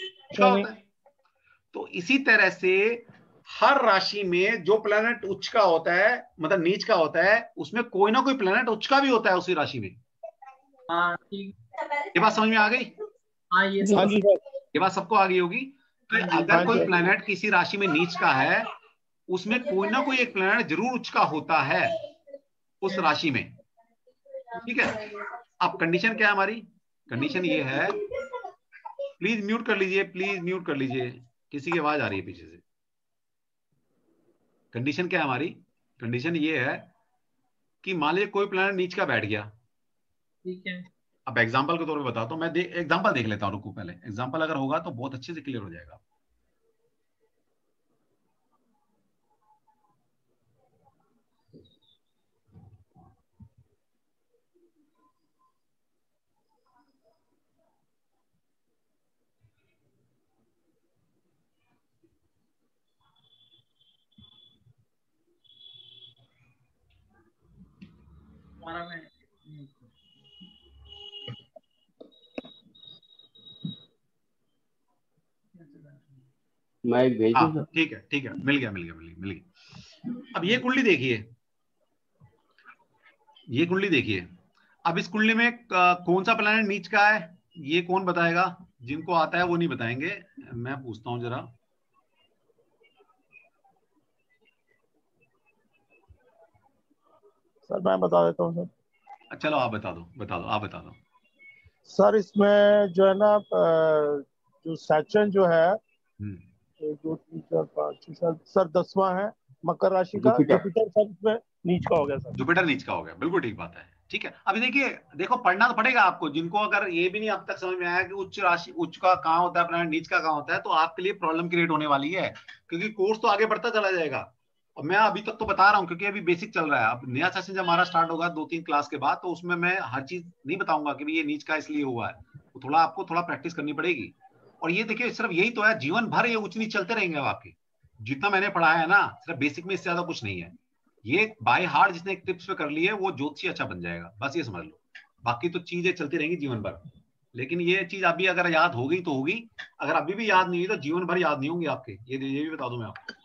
तो इसी तरह से हर राशि में जो प्लैनेट उच्च का होता है, मतलब नीच का होता है, उसमें कोई ना कोई प्लैनेट उच्च का भी होता है उसी राशि में। हाँ ठीक, ये बात समझ में आ गई? हाँ ये ये बात सबको आ गई होगी कि अगर कोई प्लैनेट किसी राशि में नीच का है उसमें कोई ना कोई एक प्लैनेट जरूर उच्च का होता है उस राशि में। ठीक है, अब कंडीशन क्या है हमारी? कंडीशन ये है, प्लीज म्यूट कर लीजिए, प्लीज म्यूट कर लीजिए, किसी की आवाज आ रही है पीछे से। कंडीशन क्या है हमारी? कंडीशन ये है कि मान लीजिए कोई प्लैनेट नीच का बैठ गया, ठीक है। अब एग्जांपल के तौर पे बताता हूं, मैं एग्जांपल देख लेता हूं, रुको पहले एग्जांपल अगर होगा तो बहुत अच्छे से क्लियर हो जाएगा। मैं एक भेज दूं हाँ ठीक है ठीक है, मिल गया मिल गया मिल गया मिल गया। अब ये कुंडली देखिए, ये कुंडली देखिए। अब इस कुंडली में कौन सा प्लैनेट नीच का है, ये कौन बताएगा? जिनको आता है वो नहीं बताएंगे, मैं पूछता हूं जरा। सर मैं बता देता हूँ सर। चलो आप बता दो, बता दो आप बता दो सर इसमें जो है ना, जो सेक्शन जो है, एक दो तीन चार पाँच छह सात, सर दसवां है मकर राशि का। जुपिटर सर इसमें नीच का हो गया सर। जुपिटर नीच का हो गया, बिल्कुल ठीक बात है। ठीक है, अभी देखिए, देखो पढ़ना तो पड़ेगा आपको। जिनको अगर ये भी नहीं अब तक समझ में आया कि उच्च राशि उच्च का कहाँ होता है, प्लैनेट नीच का कहाँ होता है, तो आपके लिए प्रॉब्लम क्रिएट होने वाली है, क्योंकि कोर्स तो आगे बढ़ता चला जाएगा। और मैं अभी तक तो बता रहा हूँ क्योंकि अभी बेसिक चल रहा है। अब नया सेशन जब हमारा स्टार्ट होगा दो तीन क्लास के बाद, तो उसमें मैं हर चीज नहीं बताऊंगा कि ये नीच का इसलिए हुआ है, तो थोड़ा आपको थोड़ा प्रैक्टिस करनी पड़ेगी। और ये देखिए, सिर्फ यही तो है, जीवन भर ये उच्च नीच चलते रहेंगे आपके। जितना मैंने पढ़ाया है ना, सिर्फ बेसिक में, इससे ज्यादा कुछ नहीं है। ये बाय हार्ट जिसने एक टिप्स पे कर ली है, वो ज्योतिषी अच्छा बन जाएगा, बस ये समझ लो। बाकी तो चीजें चलती रहेंगी जीवन भर, लेकिन ये चीज अभी अगर याद हो गई तो होगी, अगर अभी भी याद नहीं हुई तो जीवन भर याद नहीं होंगी आपके, ये ये भी बता दूं मैं आपको।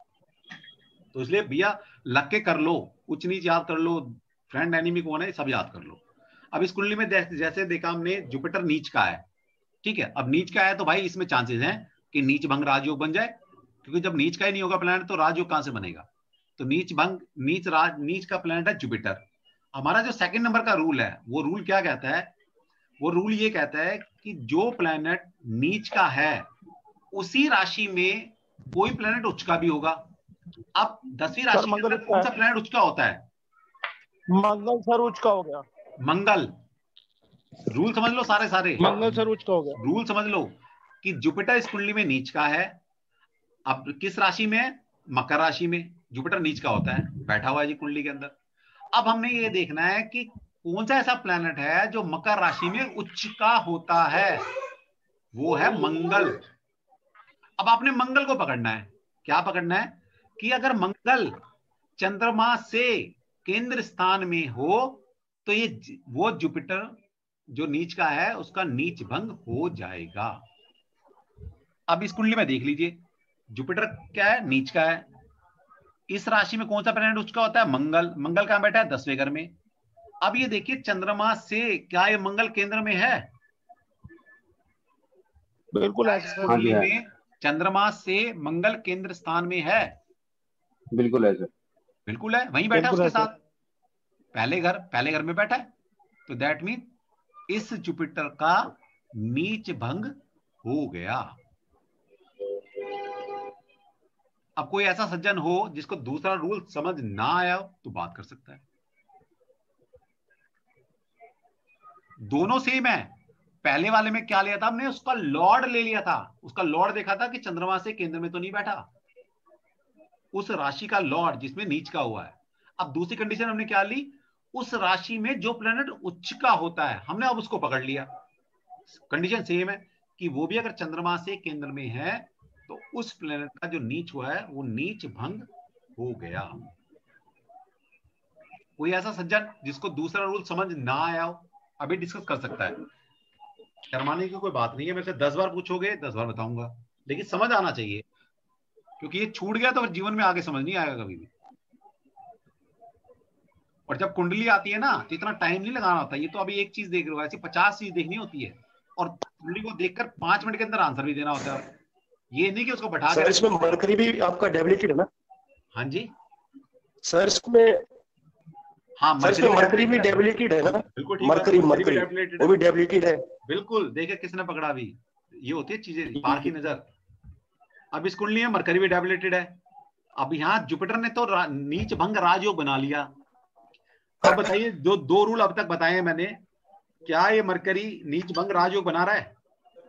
तो इसलिए भैया लग के कर लो, उच्च नीच याद कर लो, फ्रेंड एनिमी कौन है सब याद कर लो। अब इस कुंडली में जैसे देखा हमने, जुपिटर नीच का है, ठीक है। अब नीच का है तो भाई इसमें चांसेस हैं कि नीच भंग राजयोग बन जाए, क्योंकि जब नीच का ही नहीं होगा प्लैनेट तो राजयोग कहां से बनेगा। तो नीच भंग नीच राज नीच का प्लैनेट है जुपिटर। हमारा जो सेकंड नंबर का रूल है, वो रूल क्या कहता है? वो रूल ये कहता है कि जो प्लैनेट नीच का है उसी राशि में कोई प्लैनेट उच्च का भी होगा। अब दसवीं राशि में कौन सा प्लैनेट उच्च का होता है? मंगल सर उच्च का हो गया। मंगल, रूल समझ लो सारे सारे मंगल सर उच्च का हो गया। रूल समझ लो कि जुपिटर इस कुंडली में नीच का है। अब किस राशि में? मकर राशि में जुपिटर नीच का होता है, बैठा हुआ है जी कुंडली के अंदर। अब हमने ये देखना है कि कौन सा ऐसा प्लैनेट है जो मकर राशि में उच्च का होता है, वो है मंगल। अब आपने मंगल को पकड़ना है। क्या पकड़ना है? कि अगर मंगल चंद्रमा से केंद्र स्थान में हो तो ये वो जुपिटर जो नीच का है उसका नीच भंग हो जाएगा। अब इस कुंडली में देख लीजिए, जुपिटर क्या है? नीच का है। इस राशि में कौन सा प्लैनेट उच्च का होता है? मंगल। मंगल कहां बैठा है? दसवें घर में। अब ये देखिए, चंद्रमा से क्या ये मंगल केंद्र में है? बिल्कुल है। चंद्रमा से मंगल केंद्र स्थान में है। बिल्कुल है सर, बिल्कुल है, वहीं बैठा उसके साथ, पहले घर पहले घर में बैठा है। तो दैट मीन इस जुपिटर का नीच भंग हो गया। अब कोई ऐसा सज्जन हो जिसको दूसरा रूल समझ ना आया हो तो बात कर सकता है। दोनों सेम है। पहले वाले में क्या लिया था हमने? उसका लॉर्ड ले लिया था। उसका लॉर्ड देखा था कि चंद्रमा से केंद्र में तो नहीं बैठा, उस राशि का लॉर्ड जिसमें नीच का हुआ है। अब दूसरी कंडीशन हमने क्या ली? उस राशि में जो प्लैनेट उच्च का होता है, हमने अब उसको पकड़ लिया। कंडीशन सेम है कि वो भी अगर चंद्रमा से केंद्र में है तो उस प्लैनेट का जो नीच हुआ है वो नीच भंग हो गया। कोई ऐसा सज्जन जिसको दूसरा रूल समझ ना आया हो अभी डिस्कस कर सकता है। शर्माने की कोई बात नहीं है, मेरे से दस बार पूछोगे दस बार बताऊंगा, लेकिन समझ आना चाहिए, क्योंकि ये छूट गया तो जीवन में आगे समझ नहीं आएगा कभी भी। और जब कुंडली आती है ना तो इतना टाइम नहीं लगाना होता। ये तो अभी एक चीज देख रहे हो, ऐसी पचास चीज देखनी होती है और कुंडली को देखकर पांच मिनट के अंदर आंसर भी देना होता है। ये नहीं कि उसको बैठा सर इसमें मरकरी भी आपका डेबिलिटेड है ना? हाँ जी सर इसमें, हाँ सर इसमें मरकरी भी डेबिलिटेड है ना? बिल्कुल ठीक, मरकरी मरकरी वो भी डेबिलिटेड है। बिल्कुल, देखे किसने पकड़ा भी। ये होती है चीजें, पार की नजर। अब इस कुंडली में मरकरी भी डेबिलिटेड है। अब यहाँ जुपिटर ने तो नीच भंग राजयोग बना लिया। अब बताइए, जो दो रूल अब तक बताए हैं मैंने, क्या ये मरकरी नीच भंग राजयोग बना रहा है?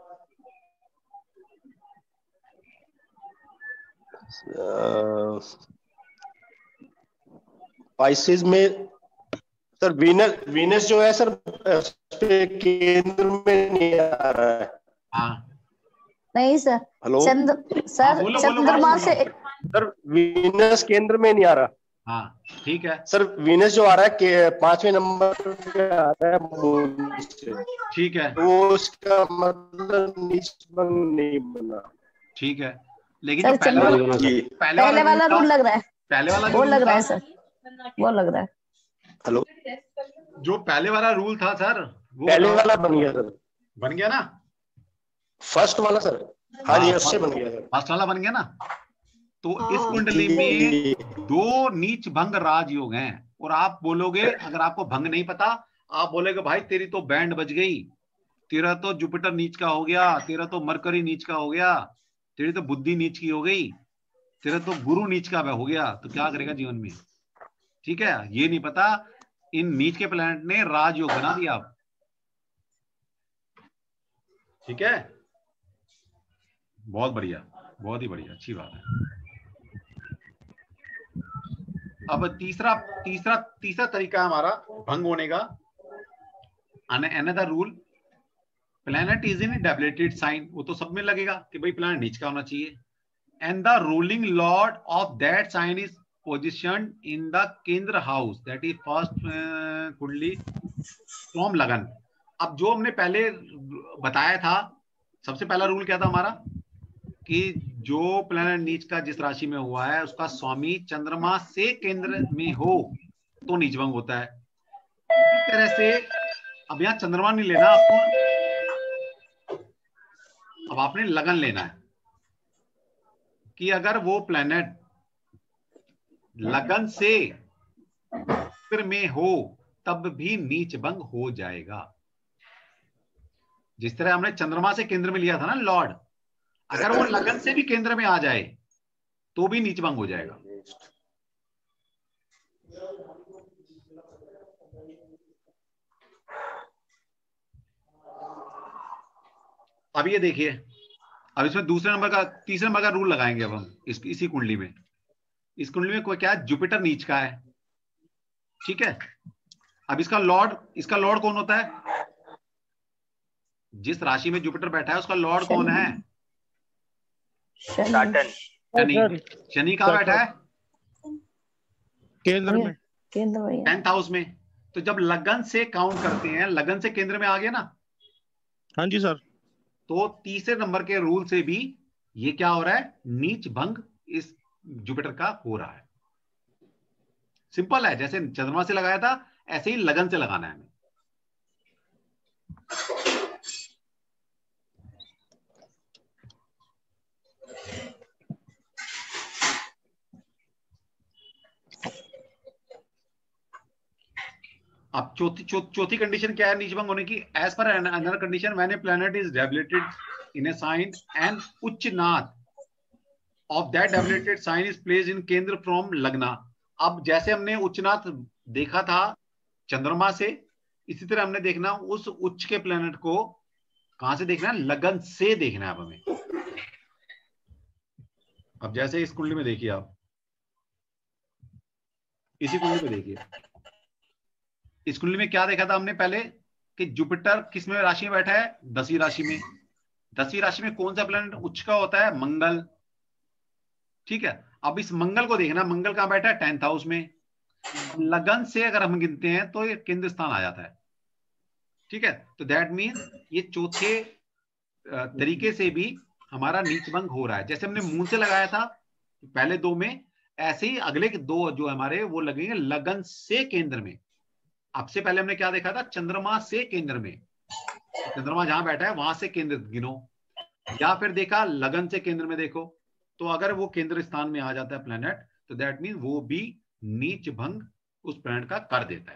पाइसेस में सर वीनस वीनस जो है सर केंद्र में नहीं आ रहा है। हाँ नहीं सर। हेलो चंद्र सर चंद्रमा से सर वीनस केंद्र में नहीं आ रहा। हाँ ठीक है सर, वीनस जो आ रहा है कि पांचवें नंबर पे आ रहा है मून से, ठीक है, वो उसका मतलब नीच भंग नहीं बना। ठीक है, लेकिन जो पहले वाला पहले वाला, वाला रूल लग रहा है, पहले वाला वो लग रहा है सर, वो लग रहा है। हेलो, जो पहले वाला रूल था सर, वो पहले वाला बन गया सर, बन गया ना, फर्स्ट वाला सर। हाँ जी, उससे बन गया सर, फर्स्ट वाला बन गया ना। तो इस कुंडली में दो नीच भंग राजयोग हैं, और आप बोलोगे, अगर आपको भंग नहीं पता, आप बोलोगे भाई तेरी तो बैंड बज गई, तेरा तो जुपिटर नीच का हो गया, तेरा तो मरकरी नीच का हो गया, तेरी तो बुद्धि नीच की हो गई, तेरा तो गुरु नीच का हो गया, तो क्या करेगा जीवन में? ठीक है, ये नहीं पता इन नीच के प्लैनेट ने राजयोग बना दिया आप। ठीक है, बहुत बढ़िया, बहुत ही बढ़िया, अच्छी बात है। अब तीसरा तीसरा तीसरा तरीका हमारा भंग होने का, another rule, planet is in debilitated sign, वो तो सब में लगेगा कि भाई प्लैनेट नीच का होना चाहिए, and the ruling lord of that sign is position in the kendra house, that is first kundli from lagan. अब जो हमने पहले बताया था, सबसे पहला रूल क्या था हमारा, कि जो प्लैनेट नीच का जिस राशि में हुआ है उसका स्वामी चंद्रमा से केंद्र में हो तो नीच भंग होता है। इस तरह से अब यहाँ चंद्रमा नहीं लेना आपको, अब आपने लगन लेना है कि अगर वो प्लैनेट लगन से केंद्र में हो तब भी नीच भंग हो जाएगा। जिस तरह हमने चंद्रमा से केंद्र में लिया था ना लॉर्ड, अगर वो लगन से भी केंद्र में आ जाए तो भी नीच भंग हो जाएगा। अब ये देखिए, अब इसमें दूसरे नंबर का तीसरे नंबर का रूल लगाएंगे अब हम इस, इसी कुंडली में। इस कुंडली में कोई क्या है, जुपिटर नीच का है, ठीक है। अब इसका लॉर्ड, इसका लॉर्ड कौन होता है? जिस राशि में जुपिटर बैठा है उसका लॉर्ड कौन है? सैटर्न। शनि। शनि कहाँ बैठा है? केंद्र में, केंद्र में, टेंथ हाउस में। तो जब लगन से काउंट करते हैं, लगन से केंद्र में आ गया ना। हाँ जी सर। तो तीसरे नंबर के रूल से भी ये क्या हो रहा है, नीच भंग इस जुपिटर का हो रहा है। सिंपल है, जैसे चंद्रमा से लगाया था ऐसे ही लगन से लगाना है हमें। अब चौथी चौ, चौथी कंडीशन क्या है नीच भंग होने की? As per another condition, when a planet is debilitated in a sign and uchchanath of that debilitated sign is placed in kendra from लग्ना। अब जैसे हमने उच्चनाथ देखा था चंद्रमा से, इसी तरह हमने देखना उस उच्च के प्लैनेट को कहां से देखना है, लगन से देखना है अब हमें। अब जैसे इस कुंडली में देखिए आप, इसी कुंडली में देखिए, इस कुंडली में क्या देखा था हमने पहले कि जुपिटर किस में राशि में बैठा है, दसवीं राशि में। दसवीं राशि में कौन सा प्लैनेट उच्च का होता है? मंगल, ठीक है। अब इस मंगल को देखना, मंगल कहां बैठा है? टेंथ हाउस में। लगन से अगर हम गिनते हैं तो ये केंद्र स्थान आ जाता है, ठीक है। तो दैट मीन्स ये चौथे तरीके से भी हमारा नीच भंग हो रहा है। जैसे हमने मून से लगाया था पहले दो में, ऐसे ही अगले दो जो हमारे वो लगेंगे लगन से केंद्र में। आपसे पहले हमने क्या देखा था, चंद्रमा से केंद्र में, चंद्रमा जहां बैठा है वहां से केंद्र गिनो, या फिर देखा लगन से केंद्र में देखो। तो अगर वो केंद्र स्थान में आ जाता है प्लैनेट, तो दैट मीन वो भी नीच भंग उस प्लैनेट का कर देता है।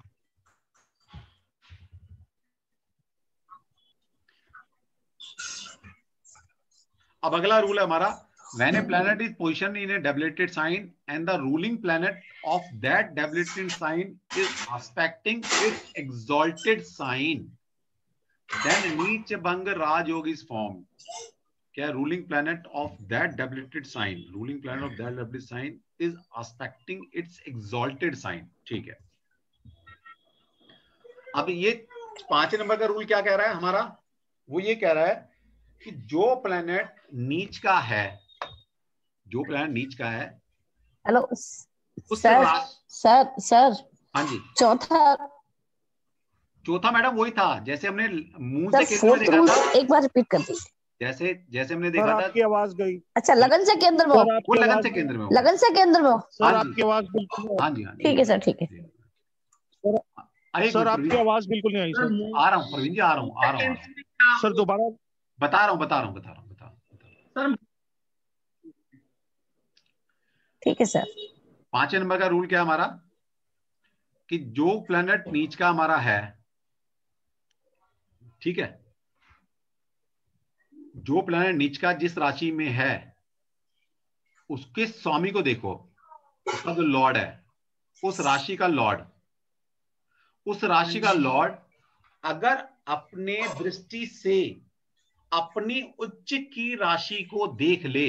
अब अगला रूल है हमारा, when a planet is positioned in a debilited sign and the ruling planet of that debilited sign is aspecting its exalted sign, then neech bhang rajyog is formed. क्या ruling planet of that debilitated sign, ruling planet of that debilitated sign is aspecting its exalted sign, ठीक है। अब ये पांचवें number का rule क्या कह रहा है हमारा, वो ये कह रहा है कि जो प्लैनेट नीच का है, जो प्लैनेट नीच का है, हेलो सर, सर सर हाँ जी, चौथा चौथा मैडम वही था जैसे हमने मून सर, से केंद्र में देखा था। एक बार रिपीट कर दीजिए। जैसे जैसे हमने देखा था आपकी आवाज गई। अच्छा लगन से केंद्र में हो, वो लगन से केंद्र में हो, लगन से केंद्र में हो सर आपकी आवाज बिल्कुल। हाँ जी हाँ जी ठीक है सर, ठीक है सर, सर आपकी आवाज बिल्कुल नहीं आई सर। आ रहा हूँ प्रवीण जी, आ रहा हूँ आ रहा हूँ सर दोबारा बता रहा हूँ बता रहा हूँ बता रहा हूँ बता रहा हूँ ठीक है सर। पांचवें नंबर का रूल क्या है हमारा, कि जो प्लैनेट नीच का हमारा है, ठीक है, जो प्लैनेट नीच का जिस राशि में है उसके स्वामी को देखो, उसका जो लॉर्ड है, उस राशि का लॉर्ड, उस राशि का लॉर्ड अगर अपने दृष्टि से अपनी उच्च की राशि को देख ले,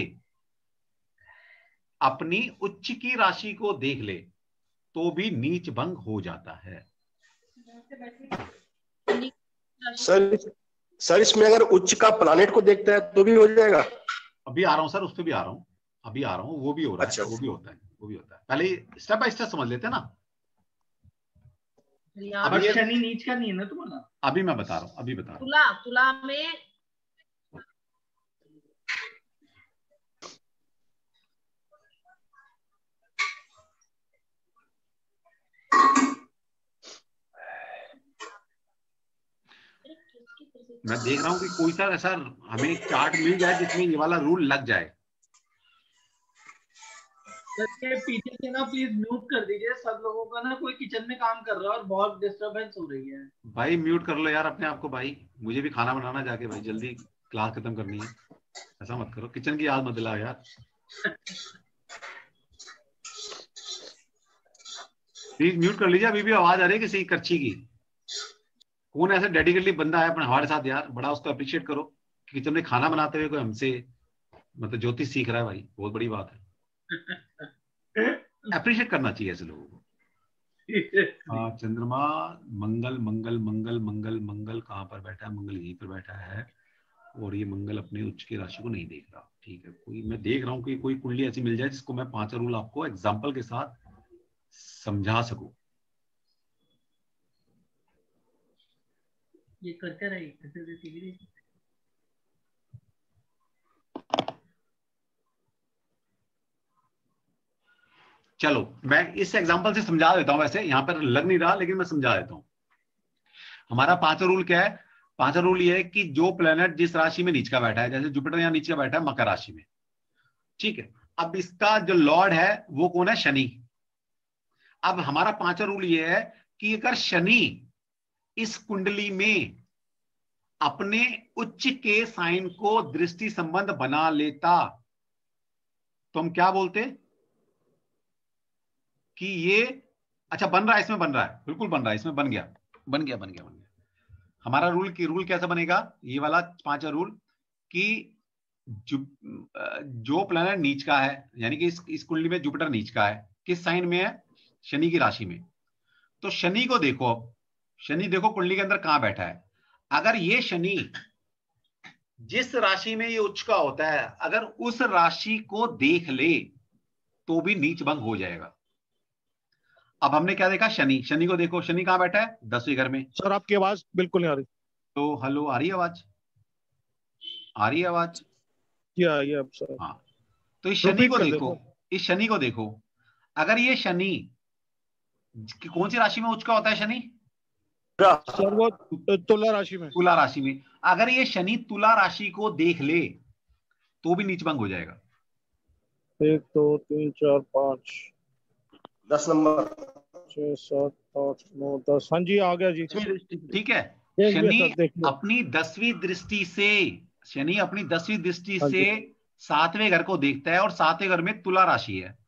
अपनी उच्च की राशि को देख ले तो भी नीच भंग हो जाता है। सर सर इसमें अगर उच्च का प्लानेट को देखता है तो भी हो जाएगा? अभी आ रहा हूं सर, उस पर भी आ रहा हूं, अभी आ रहा हूं, वो भी हो रहा अच्छा, है, वो भी होता है, वो भी होता है। पहले स्टेप बाय स्टेप समझ लेते हैं ना। अभी शनि नीच का नहीं है ना तुम्हारा? अभी मैं बता रहा हूं, अभी बता रहा हूं। तुला तुला में मैं देख रहा हूं कि कोई सा ऐसा हमें चार्ट मिल जाए जिसमें ये वाला रूल लग जाए। पीछे से ना प्लीज म्यूट कर दीजिए, सब लोगों का ना कोई किचन में काम कर रहा है और बहुत डिस्टरबेंस हो रही है। भाई म्यूट कर लो यार अपने आप को भाई, मुझे भी खाना बनाना जाके भाई, जल्दी क्लास खत्म करनी है, ऐसा मत करो, किचन की याद मत दिलाओ यार। प्लीज म्यूट कर लीजिए, अभी भी आवाज आ रही है किसी करछी की। कौन ऐसा डेडिकेटली बंदा है अपने हमारे साथ यार, बड़ा उसको अप्रिशिएट करो, किचन में खाना बनाते हुए कोई हमसे मतलब ज्योतिष सीख रहा है भाई, बहुत बड़ी बात है। अप्रिशिएट करना चाहिए ऐसे लोगों को। आ, चंद्रमा मंगल मंगल मंगल मंगल मंगल कहाँ पर बैठा है? मंगल यहीं पर बैठा है और ये मंगल अपने उच्च की राशि को नहीं देख रहा। ठीक है, कोई मैं देख रहा हूँ कि कोई कुंडली ऐसी मिल जाए जिसको मैं पांच रूल आपको एग्जाम्पल के साथ समझा सकूं। ये करते रहिए, करते रहिए। चलो मैं इस एग्जांपल से समझा देता हूं, वैसे यहां पर लग नहीं रहा लेकिन मैं समझा देता हूं। हमारा पांचवा रूल क्या है? पांचवा रूल ये है कि जो प्लेनेट जिस राशि में नीच का बैठा है, जैसे जुपिटर यहाँ नीच का बैठा है मकर राशि में, ठीक है, अब इसका जो लॉर्ड है वो कौन है? शनि। अब हमारा पांचवा रूल ये है कि अगर शनि इस कुंडली में अपने उच्च के साइन को दृष्टि संबंध बना लेता तो हम क्या बोलते कि ये अच्छा बन रहा है, इसमें बन रहा है, बिल्कुल बन रहा है, इसमें बन गया बन गया बन गया बन गया। हमारा रूल की रूल कैसा बनेगा? ये वाला पांचवा रूल कि जो, जो प्लैनेट नीच का है, यानी कि इस, इस कुंडली में जुपिटर नीच का है, किस साइन में है? शनि की राशि में। तो शनि को देखो, शनि देखो कुंडली के अंदर कहां बैठा है। अगर ये शनि जिस राशि में ये उच्च का होता है अगर उस राशि को देख ले तो भी नीच भंग हो जाएगा। अब हमने क्या देखा? शनि, शनि को देखो, शनि कहां बैठा है? दसवें घर में। सर आपकी आवाज बिल्कुल नहीं आ रही। तो हेलो, आ रही है आवाज? आ रही है आवाज? या या सर। हाँ, तो इस शनि को देखो, इस शनि को देखो, अगर ये शनि कौन सी राशि में उच्च का होता है? शनि सर वो तुला राशि में। तुला राशि में। अगर ये शनि तुला राशि को देख ले तो भी नीच भंग हो जाएगा। एक दो तीन चार पाँच दस नंबर, छह सात आठ नौ दस। हाँ जी आ गया जी। ठीक है, शनि अपनी दसवीं दृष्टि से, शनि अपनी दसवीं दृष्टि से सातवें घर को देखता है और सातवें घर में तुला राशि है।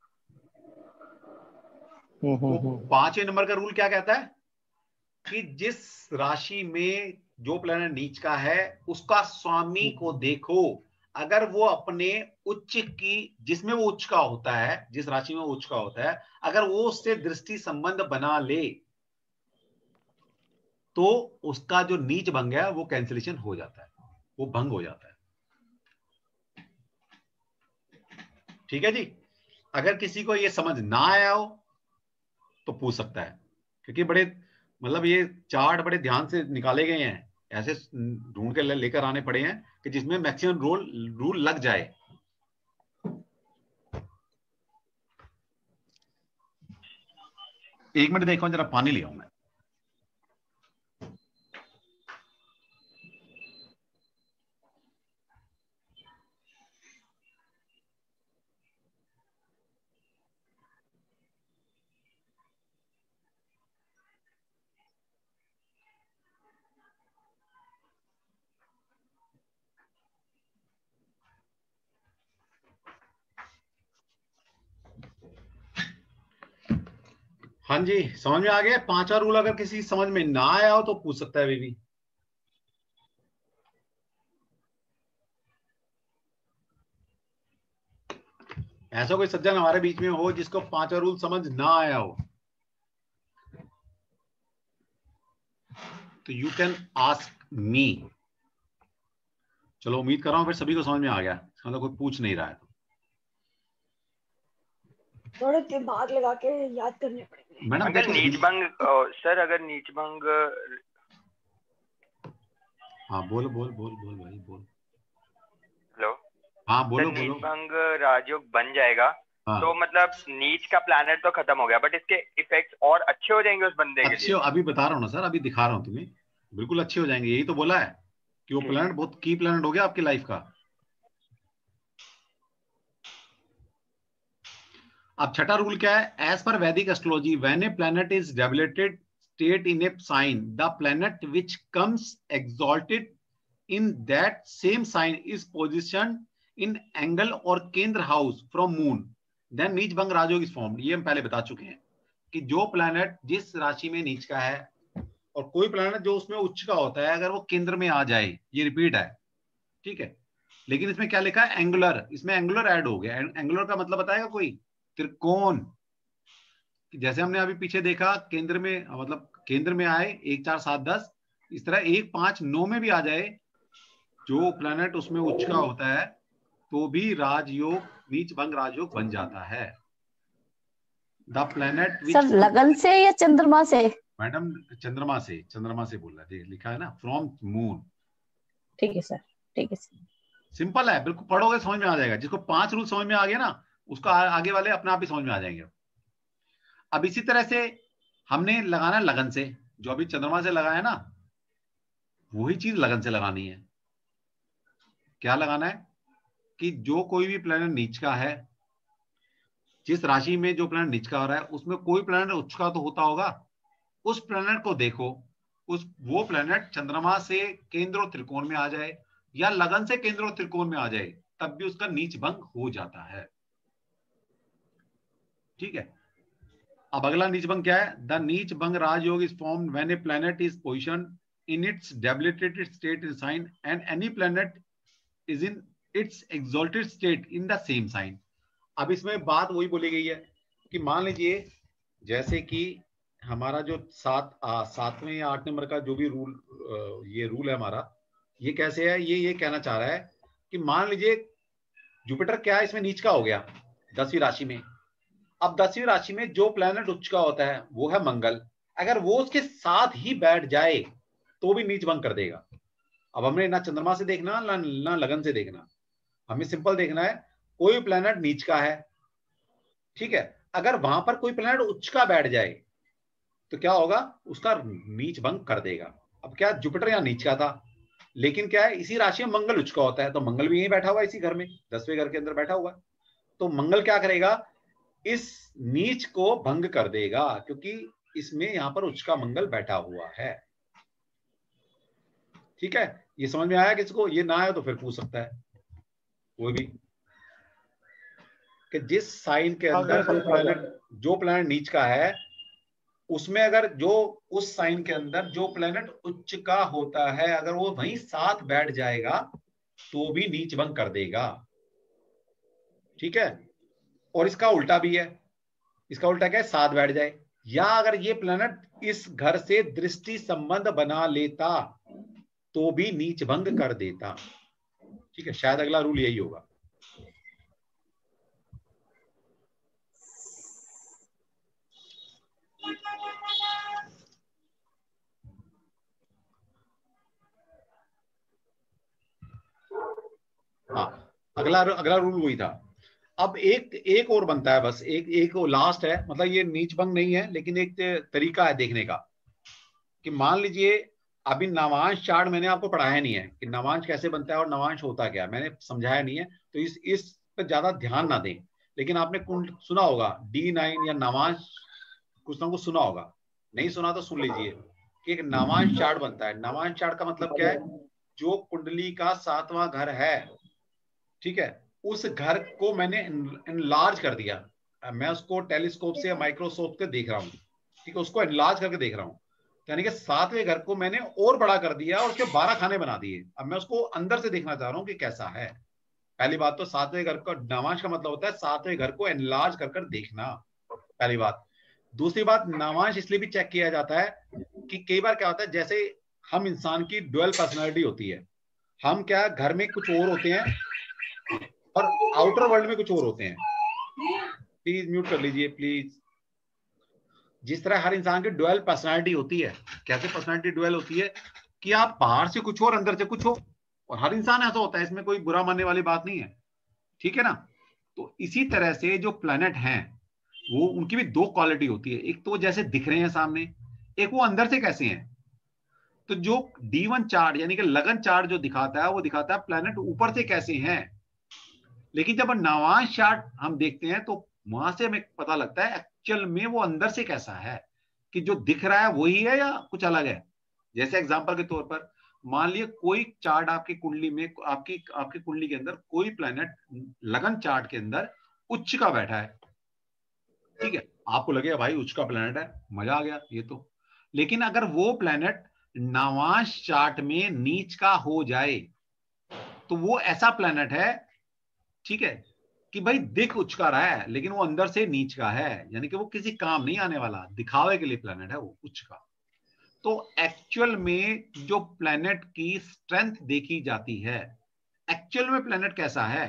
तो पांचवें नंबर का रूल क्या कहता है कि जिस राशि में जो प्लैनेट नीच का है उसका स्वामी को देखो, अगर वो अपने उच्च की, जिसमें वो उच्च का होता है, जिस राशि में वो उच्च का होता है, अगर वो उससे दृष्टि संबंध बना ले तो उसका जो नीच भंग है वो कैंसिलेशन हो जाता है, वो भंग हो जाता है। ठीक है जी। अगर किसी को ये समझ ना आया हो तो पूछ सकता है, क्योंकि बड़े मतलब ये चार्ट बड़े ध्यान से निकाले गए हैं ऐसे ढूंढ के लेकर आने पड़े हैं कि जिसमें मैक्सिमम रूल रूल लग जाए। एक मिनट देखो, जरा पानी ले आऊं मैं। हाँ जी, समझ में आ गया। पांचवा रूल अगर किसी समझ में ना आया हो तो पूछ सकता है बेबी। ऐसा कोई सज्जन हमारे बीच में हो जिसको पांचवा रूल समझ ना आया हो तो यू कैन आस्क मी। चलो, उम्मीद कर रहा हूं फिर सभी को समझ में आ गया, मतलब कोई पूछ नहीं रहा है। थोड़े दिमाग लगा के याद करने पड़ेंगे। मैडम अगर नीचभंग सर, अगर नीचभंग, हाँ बोल बोल बोल बोल भाई बोल। हेलो, हाँ बोलो बोलो। नीचभंग राजयोग बन जाएगा। हाँ। तो मतलब नीच का प्लैनेट तो खत्म हो गया, बट इसके इफेक्ट्स और अच्छे हो जाएंगे उस बंदे के लिए। अभी बता रहा हूँ ना सर, अभी दिखा रहा हूँ तुम्हें, बिल्कुल अच्छे हो जाएंगे। यही तो बोला है कि वो प्लैनेट बहुत की प्लैनेट हो गया आपकी लाइफ का। अब छठा रूल क्या है? As per Vedic astrology, when a planet is debilitated state in a sign, the planet which comes exalted in that same sign is positioned in angle और केंद्र house from moon, then neech bhang rajyog is formed। ये हम पहले बता चुके हैं कि जो प्लैनेट जिस राशि में नीच का है और कोई प्लैनेट जो उसमें उच्च का होता है, अगर वो केंद्र में आ जाए, ये रिपीट है, ठीक है। लेकिन इसमें क्या लिखा है? एंगुलर। इसमें एंगुलर ऐड हो गया। एंगुलर का मतलब बताएगा कोई? त्रिकोण। जैसे हमने अभी पीछे देखा, केंद्र में मतलब केंद्र में आए एक चार सात दस, इस तरह एक पांच नौ में भी आ जाए, जो प्लैनेट उसमें उच्च का होता है तो भी राजयोग, नीच भंग राजयोग बन जाता है। द प्लैनेट विच, सर लगन से या चंद्रमा से? मैडम चंद्रमा से, चंद्रमा से बोल रहा है, लिखा है ना फ्रॉम मून। ठीक है सर, ठीक है सर। सिंपल है, बिल्कुल पढ़ोगे समझ में आ जाएगा। जिसको पांच रूल समझ में आ गया ना, उसको आगे वाले अपने आप ही समझ में आ जाएंगे। अब इसी तरह से हमने लगाना लगन से, जो अभी चंद्रमा से लगाया ना, वही चीज लगन से लगानी है। क्या लगाना है कि जो कोई भी प्लैनेट नीच का है, जिस राशि में जो प्लैनेट नीच का हो रहा है, उसमें कोई प्लैनेट उच्च का तो होता होगा। उस प्लैनेट को देखो, उस वो प्लैनेट चंद्रमा से केंद्र और त्रिकोण में आ जाए या लगन से केंद्र और त्रिकोण में आ जाए, तब भी उसका नीच भंग हो जाता है। ठीक है। अब अगला नीच भंग क्या है? The neech bhang rajyog is formed when a planet is positioned in its debilitated state in sign and any planet is in its exalted state in the same sign. अब इसमें बात वही बोली गई है कि मान लीजिए जैसे कि हमारा जो सात सातवें या आठ नंबर का जो भी रूल, ये रूल है हमारा, ये कैसे है? ये ये कहना चाह रहा है कि मान लीजिए जुपिटर क्या है, इसमें नीच का हो गया दसवीं राशि में। अब दसवीं राशि में जो प्लैनेट उच्च का होता है वो है मंगल। अगर वो उसके साथ ही बैठ जाए तो भी नीच भंग कर देगा। अब हमने ना चंद्रमा से देखना ना, ना लगन से देखना, हमें सिंपल देखना है कोई प्लैनेट नीच का है, ठीक है। अगर वहां पर कोई प्लैनेट उच्च का बैठ जाए तो क्या होगा? उसका नीच भंग कर देगा। अब क्या जुपिटर या नीच का था, लेकिन क्या है, इसी राशि में मंगल उच्च का होता है, तो मंगल भी यहीं बैठा हुआ है, इसी घर में, दसवें घर के अंदर बैठा हुआ है। तो मंगल क्या करेगा? इस नीच को भंग कर देगा, क्योंकि इसमें यहां पर उच्च का मंगल बैठा हुआ है। ठीक है, ये समझ में आया किसको? ये ना आया तो फिर पूछ सकता है कोई भी कि जिस साइन के अंदर जो प्लैनेट जो प्लैनेट नीच का है, उसमें अगर जो उस साइन के अंदर जो प्लैनेट उच्च का होता है, अगर वो वहीं साथ बैठ जाएगा तो भी नीच भंग कर देगा। ठीक है। और इसका उल्टा भी है। इसका उल्टा क्या है? साथ बैठ जाए, या अगर ये प्लैनेट इस घर से दृष्टि संबंध बना लेता तो भी नीच भंग कर देता। ठीक है, शायद अगला रूल यही होगा। अगला अगला रूल वही था। अब एक एक और बनता है, बस एक एक और लास्ट है, मतलब ये नीच भंग नहीं है लेकिन एक तरीका है देखने का कि मान लीजिए अभी नवांश चार्ट मैंने आपको पढ़ाया नहीं है कि नवांश कैसे बनता है और नवांश होता क्या है, मैंने समझाया नहीं है, तो इस इस पर ज्यादा ध्यान ना दें। लेकिन आपने कुंड सुना होगा डी नाइन या नवांश, कुछ ना कुछ सुना होगा, नहीं सुना तो सुन लीजिए कि एक नवांश चार्ट बनता है। नवांश चार्ट का मतलब क्या है, जो कुंडली का सातवां घर है, ठीक है, उस घर को मैंने एनलार्ज कर दिया, मैं उसको टेलीस्कोप से या माइक्रोस्कोप से देख रहा हूँ, ठीक है, उसको एनलार्ज करके देख रहा हूँ, यानी कि सातवें घर को मैंने और बड़ा कर दिया और उसके बारह खाने बना दिए। अब मैं उसको अंदर से देखना चाह रहा हूँ कि कैसा है। पहली बात तो सातवें घर का नवांश का मतलब होता है सातवें घर को एनलार्ज कर कर देखना, पहली बात। दूसरी बात, नवांश इसलिए भी चेक किया जाता है कि कई बार क्या होता है, जैसे हम इंसान की ड्यूअल पर्सनैलिटी होती है, हम क्या घर में कुछ और होते हैं और आउटर वर्ल्ड में कुछ और होते हैं। प्लीज म्यूट कर लीजिए प्लीज। जिस तरह हर इंसान की ड्यूअल पर्सनालिटी होती है, कैसे पर्सनालिटी ड्यूअल होती है कि आप बाहर से कुछ हो और अंदर से कुछ हो, और हर इंसान ऐसा होता है, इसमें कोई बुरा मानने वाली बात नहीं है, ठीक है ना। तो इसी तरह से जो प्लैनेट हैं वो उनकी भी दो क्वालिटी होती है, एक तो जैसे दिख रहे हैं सामने, एक वो अंदर से कैसे हैं। तो जो डी वन चार्ट यानी कि लगन चार्ट जो दिखाता है वो दिखाता है प्लैनेट ऊपर से कैसे हैं, लेकिन जब नवांश चार्ट हम देखते हैं तो वहां से हमें पता लगता है एक्चुअल में वो अंदर से कैसा है, कि जो दिख रहा है वही है या कुछ अलग है। जैसे एग्जांपल के तौर पर मान लिया कोई चार्ट आपकी कुंडली में, आपकी आपकी कुंडली के अंदर कोई प्लैनेट लगन चार्ट के अंदर उच्च का बैठा है, ठीक है, आपको लगेगा भाई उच्च का प्लैनेट है, मजा आ गया ये तो। लेकिन अगर वो प्लैनेट नवांश चार्ट में नीच का हो जाए तो वो ऐसा प्लैनेट है, ठीक है, कि भाई दिख उच्च का रहा है लेकिन वो अंदर से नीच का है, यानी कि वो किसी काम नहीं आने वाला, दिखावे के लिए प्लैनेट है वो उच्च का। तो एक्चुअल में जो प्लैनेट की स्ट्रेंथ देखी जाती है, एक्चुअल में प्लैनेट कैसा है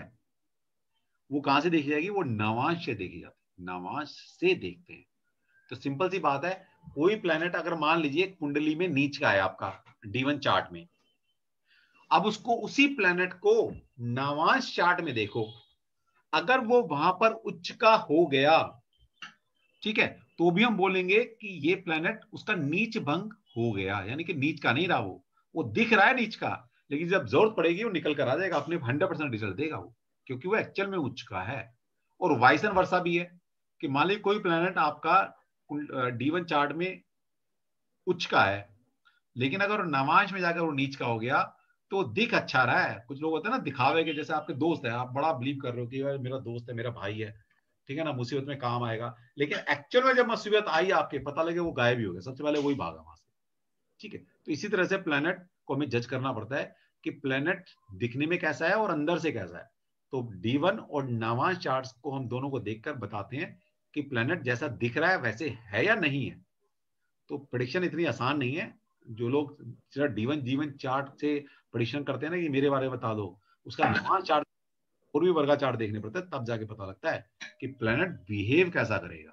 वो कहां से देखी जाएगी, वो नवांश से देखी जाती है, नवांश से देखते हैं। तो सिंपल सी बात है, कोई प्लैनेट अगर मान लीजिए कुंडली में नीच का है आपका डी वन चार्ट में, अब उसको उसी प्लैनेट को नवांश चार्ट में देखो, अगर वो वहां पर उच्च का हो गया, ठीक है, तो भी हम बोलेंगे कि ये प्लैनेट उसका नीच भंग हो गया, यानी कि नीच का नहीं रहा, वो वो दिख रहा है नीच का, लेकिन जब जरूरत पड़ेगी वो निकल कर आ जाएगा, अपने हंड्रेड परसेंट रिजल्ट देगा वो, क्योंकि वो एक्चुअल में उच्च का है। और वाइस एंड वर्सा भी है कि मान लीजिए कोई प्लैनेट आपका डी वन चार्ट में उच्च का है, लेकिन अगर नवांश में जाकर वो नीच का हो गया तो दिख अच्छा रहा है। कुछ लोग होते हैं ना दिखावे के, जैसे आपके दोस्त है, आप बड़ा बिलीव कर रहे हो कि मेरा दोस्त है, मेरा भाई है, ठीक है ना, मुसीबत में काम आएगा, लेकिन एक्चुअल में जब मुसीबत आई आपके पता लगे वो गायब ही हो गया, सबसे पहले वही भागा वहां से, ठीक है। तो इसी तरह से प्लैनेट को हमें जज करना पड़ता है कि प्लैनेट दिखने में कैसा है और अंदर से कैसा है। तो डी वन और नवांश चार्ट्स को हम दोनों को देखकर बताते हैं कि प्लैनेट जैसा दिख रहा है वैसे है या नहीं है। तो प्रेडिक्शन इतनी आसान नहीं है, जो लोग सिर्फ D one G one chart से प्रेडिक्शन करते हैं ना कि मेरे बारे में बता दो, उसका नवांश चार्ट और भी वर्गा चार्ट देखने पड़ता है, तब जाके पता लगता है कि प्लैनेट बिहेव कैसा करेगा,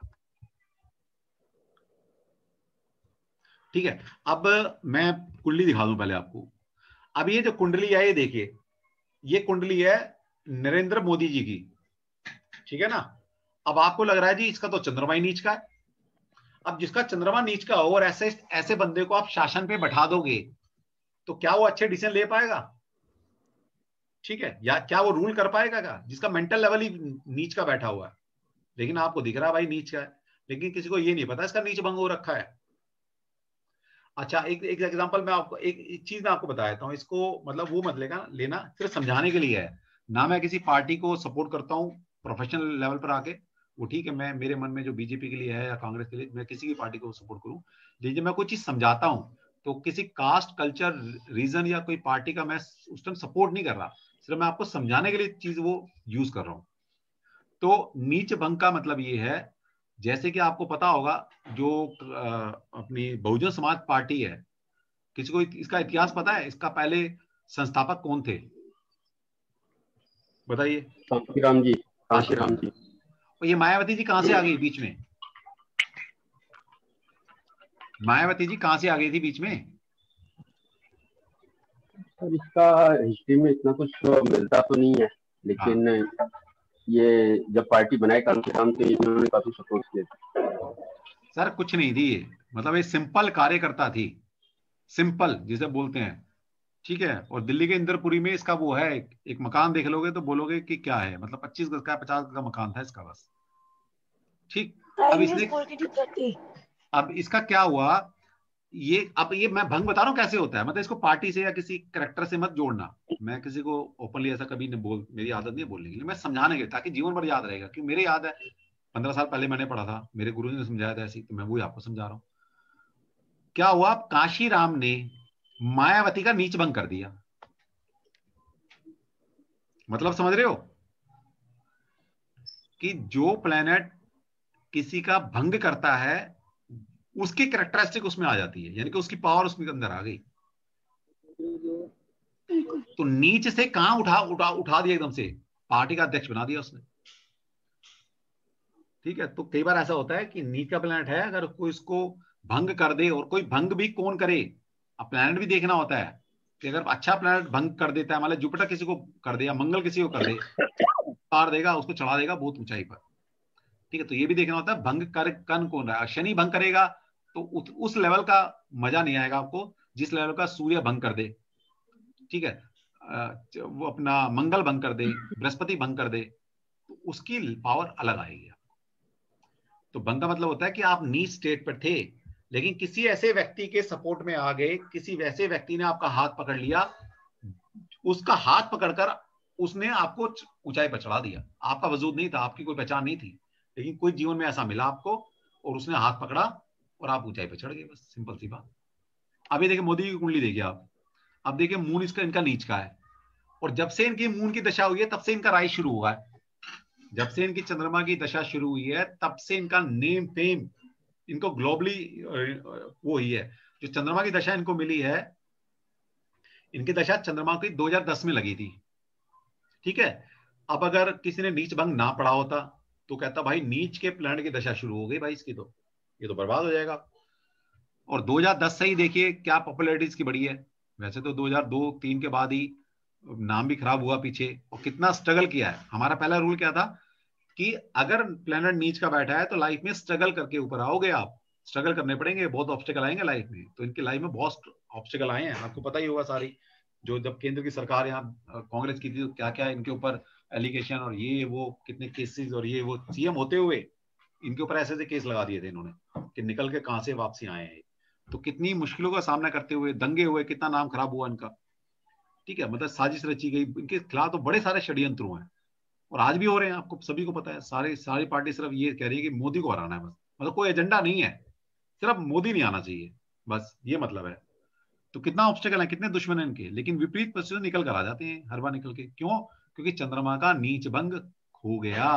ठीक है। अब मैं कुंडली दिखा दूं पहले आपको। अब ये जो कुंडली है ये देखिए, ये कुंडली है नरेंद्र मोदी जी की, ठीक है ना। अब आपको लग रहा है जी इसका तो चंद्रमा ही नीच का है। अब जिसका चंद्रमा नीच का हो और ऐसे ऐसे बंदे को आप शासन पे बैठा दोगे तो क्या वो अच्छे डिसीजन ले पाएगा, ठीक है, या क्या वो रूल कर पाएगा क्या, जिसका मेंटल लेवल ही नीच का बैठा हुआ है, लेकिन आपको दिख रहा है भाई नीच का है, लेकिन किसी को ये नहीं पता इसका नीच भंग हो रखा है। अच्छा एक एक एग्जांपल मैं आपको एक, एक चीज मैं आपको बता देता हूँ, इसको मतलब वो मत लेगा लेना, सिर्फ समझाने के लिए है ना। मैं किसी पार्टी को सपोर्ट करता हूँ प्रोफेशनल लेवल पर आके, वो ठीक है, मैं मेरे मन में जो बीजेपी के लिए है या कांग्रेस के लिए, मैं किसी की पार्टी को सपोर्ट करूं, लेकिन जब मैं कोई चीज समझाता हूं तो किसी कास्ट कल्चर रीजन या कोई पार्टी का मैं उस टाइम सपोर्ट नहीं कर रहा, सिर्फ मैं आपको समझाने के लिए चीज वो यूज कर रहा हूं। तो नीच भंग का मतलब ये है, जैसे कि आपको पता होगा जो अपनी बहुजन समाज पार्टी है, किसी को इसका इतिहास पता है, इसका पहले संस्थापक कौन थे बताइए? कांशीराम जी। कांशीराम जी। और ये मायावती जी कहां से आ गई बीच में? मायावती जी कहां से आ गई थी बीच में? सर इसका हिस्ट्री में इतना कुछ मिलता तो नहीं है। लेकिन ये जब पार्टी बनाई कांशीराम तो इन्होंने काफी सपोर्ट किया। सर कुछ नहीं थी, मतलब ये सिंपल कार्यकर्ता थी, सिंपल जिसे बोलते हैं, ठीक है। और दिल्ली के इंदरपुरी में इसका वो है, एक, एक मकान देख लोगे तो बोलोगे कि क्या है, मतलब पच्चीस गज का पचास गज का मकान था इसका बस, ठीक। अब इसने अब इसका क्या हुआ, ये अब ये मैं भंग बता रहा हूँ कैसे होता है, मतलब इसको पार्टी से या किसी करेक्टर से मत जोड़ना। मैं किसी को ओपनली ऐसा कभी नहीं बोल, मेरी आदत नहीं है बोलने के लिए, मैं समझाने के ताकि जीवन भर याद रहेगा। कि मेरे याद है पंद्रह साल पहले मैंने पढ़ा था, मेरे गुरु ने समझाया था ऐसी, तो मैं वही आपको समझा रहा हूँ। क्या हुआ, काशीराम ने मायावती का नीच भंग कर दिया, मतलब समझ रहे हो कि जो प्लेनेट किसी का भंग करता है उसकी कैरेक्टरिस्टिक उसमें आ जाती है, यानी कि उसकी पावर उसके अंदर आ गई। तो नीच से कहां उठा उठा उठा दिया एकदम से, पार्टी का अध्यक्ष बना दिया उसने, ठीक है। तो कई बार ऐसा होता है कि नीच का प्लैनेट है, अगर कोई इसको भंग कर दे, और कोई भंग भी कौन करे, अब प्लैनेट भी देखना होता है कि अगर अच्छा प्लैनेट भंग कर देता है, मतलब जुपिटर किसी को कर दे या मंगल किसी को कर दे, पार देगा उसको, चढ़ा देगा बहुत ऊंचाई पर, ठीक है। तो ये भी देखना होता है भंग कर कन कौन रहा है। शनि भंग करेगा तो उस लेवल का मजा नहीं आएगा आपको जिस लेवल का सूर्य भंग कर दे, ठीक है। वो अपना मंगल भंग कर दे, बृहस्पति भंग कर दे, तो उसकी पावर अलग आएगी। तो भंग का मतलब होता है कि आप नीच स्टेट पर थे, लेकिन किसी ऐसे व्यक्ति के सपोर्ट में आ गए, किसी वैसे व्यक्ति ने आपका हाथ पकड़ लिया, उसका हाथ पकड़कर उसने आपको ऊंचाई पर चढ़ा दिया। आपका वजूद नहीं था, आपकी कोई पहचान नहीं थी, लेकिन कोई जीवन में ऐसा मिला आपको और उसने हाथ पकड़ा और आप ऊंचाई पर चढ़ गए, बस सिंपल सी बात। अभी देखिए मोदी की कुंडली देखिए आप, अब देखिए मून इसका इनका नीच का है, और जब से इनकी मून की दशा हुई है तब से इनका राइज शुरू हुआ है। जब से इनकी चंद्रमा की दशा शुरू हुई है तब से इनका नेम फेम इनको ग्लोबली वो हुई है। जो चंद्रमा की दशा इनको मिली है, इनकी दशा चंद्रमा की दो हज़ार दस में लगी थी, ठीक है। अब अगर किसी ने नीच भंग ना पढ़ा होता तो कहता भाई नीच के प्लैनेट की दशा शुरू हो गई भाई इसकी, तो ये तो बर्बाद हो जाएगा। और दो हज़ार दस से ही देखिए क्या पॉपुलैरिटी इसकी बढ़ी है। वैसे तो दो हज़ार दो तीन के बाद ही नाम भी खराब हुआ पीछे, और कितना स्ट्रगल किया है। हमारा पहला रूल क्या था कि अगर प्लैनेट नीच का बैठा है तो लाइफ में स्ट्रगल करके ऊपर आओगे, आप स्ट्रगल करने पड़ेंगे, बहुत ऑब्स्टेकल आएंगे लाइफ में। तो इनकी लाइफ में बहुत ऑब्स्टेकल आए हैं, आपको पता ही होगा सारी। जो जब केंद्र की सरकार यहाँ कांग्रेस की थी तो क्या क्या इनके ऊपर एलिगेशन और ये वो कितने केसेस, और ये वो सीएम होते हुए इनके ऊपर ऐसे ऐसे केस लगा दिए थे इन्होंने कि निकल के कहां से वापसी आए हैं। तो कितनी मुश्किलों का सामना करते हुए दंगे हुए, कितना नाम खराब हुआ इनका, ठीक है। मतलब साजिश रची गई इनके खिलाफ, तो बड़े सारे षड्यंत्र हुए हैं और आज भी हो रहे हैं, आपको सभी को पता है। सारे सारी पार्टी सिर्फ ये कह रही है कि मोदी को हराना है बस, मतलब कोई एजेंडा नहीं है, सिर्फ मोदी नहीं आना चाहिए बस, ये मतलब है। तो कितना ऑब्स्टेकल है, कितने दुश्मन है इनके, लेकिन विपरीत परिस्थितियों निकल कर आ जाते हैं हर बार निकल के। क्यों? क्योंकि चंद्रमा का नीच भंग हो गया,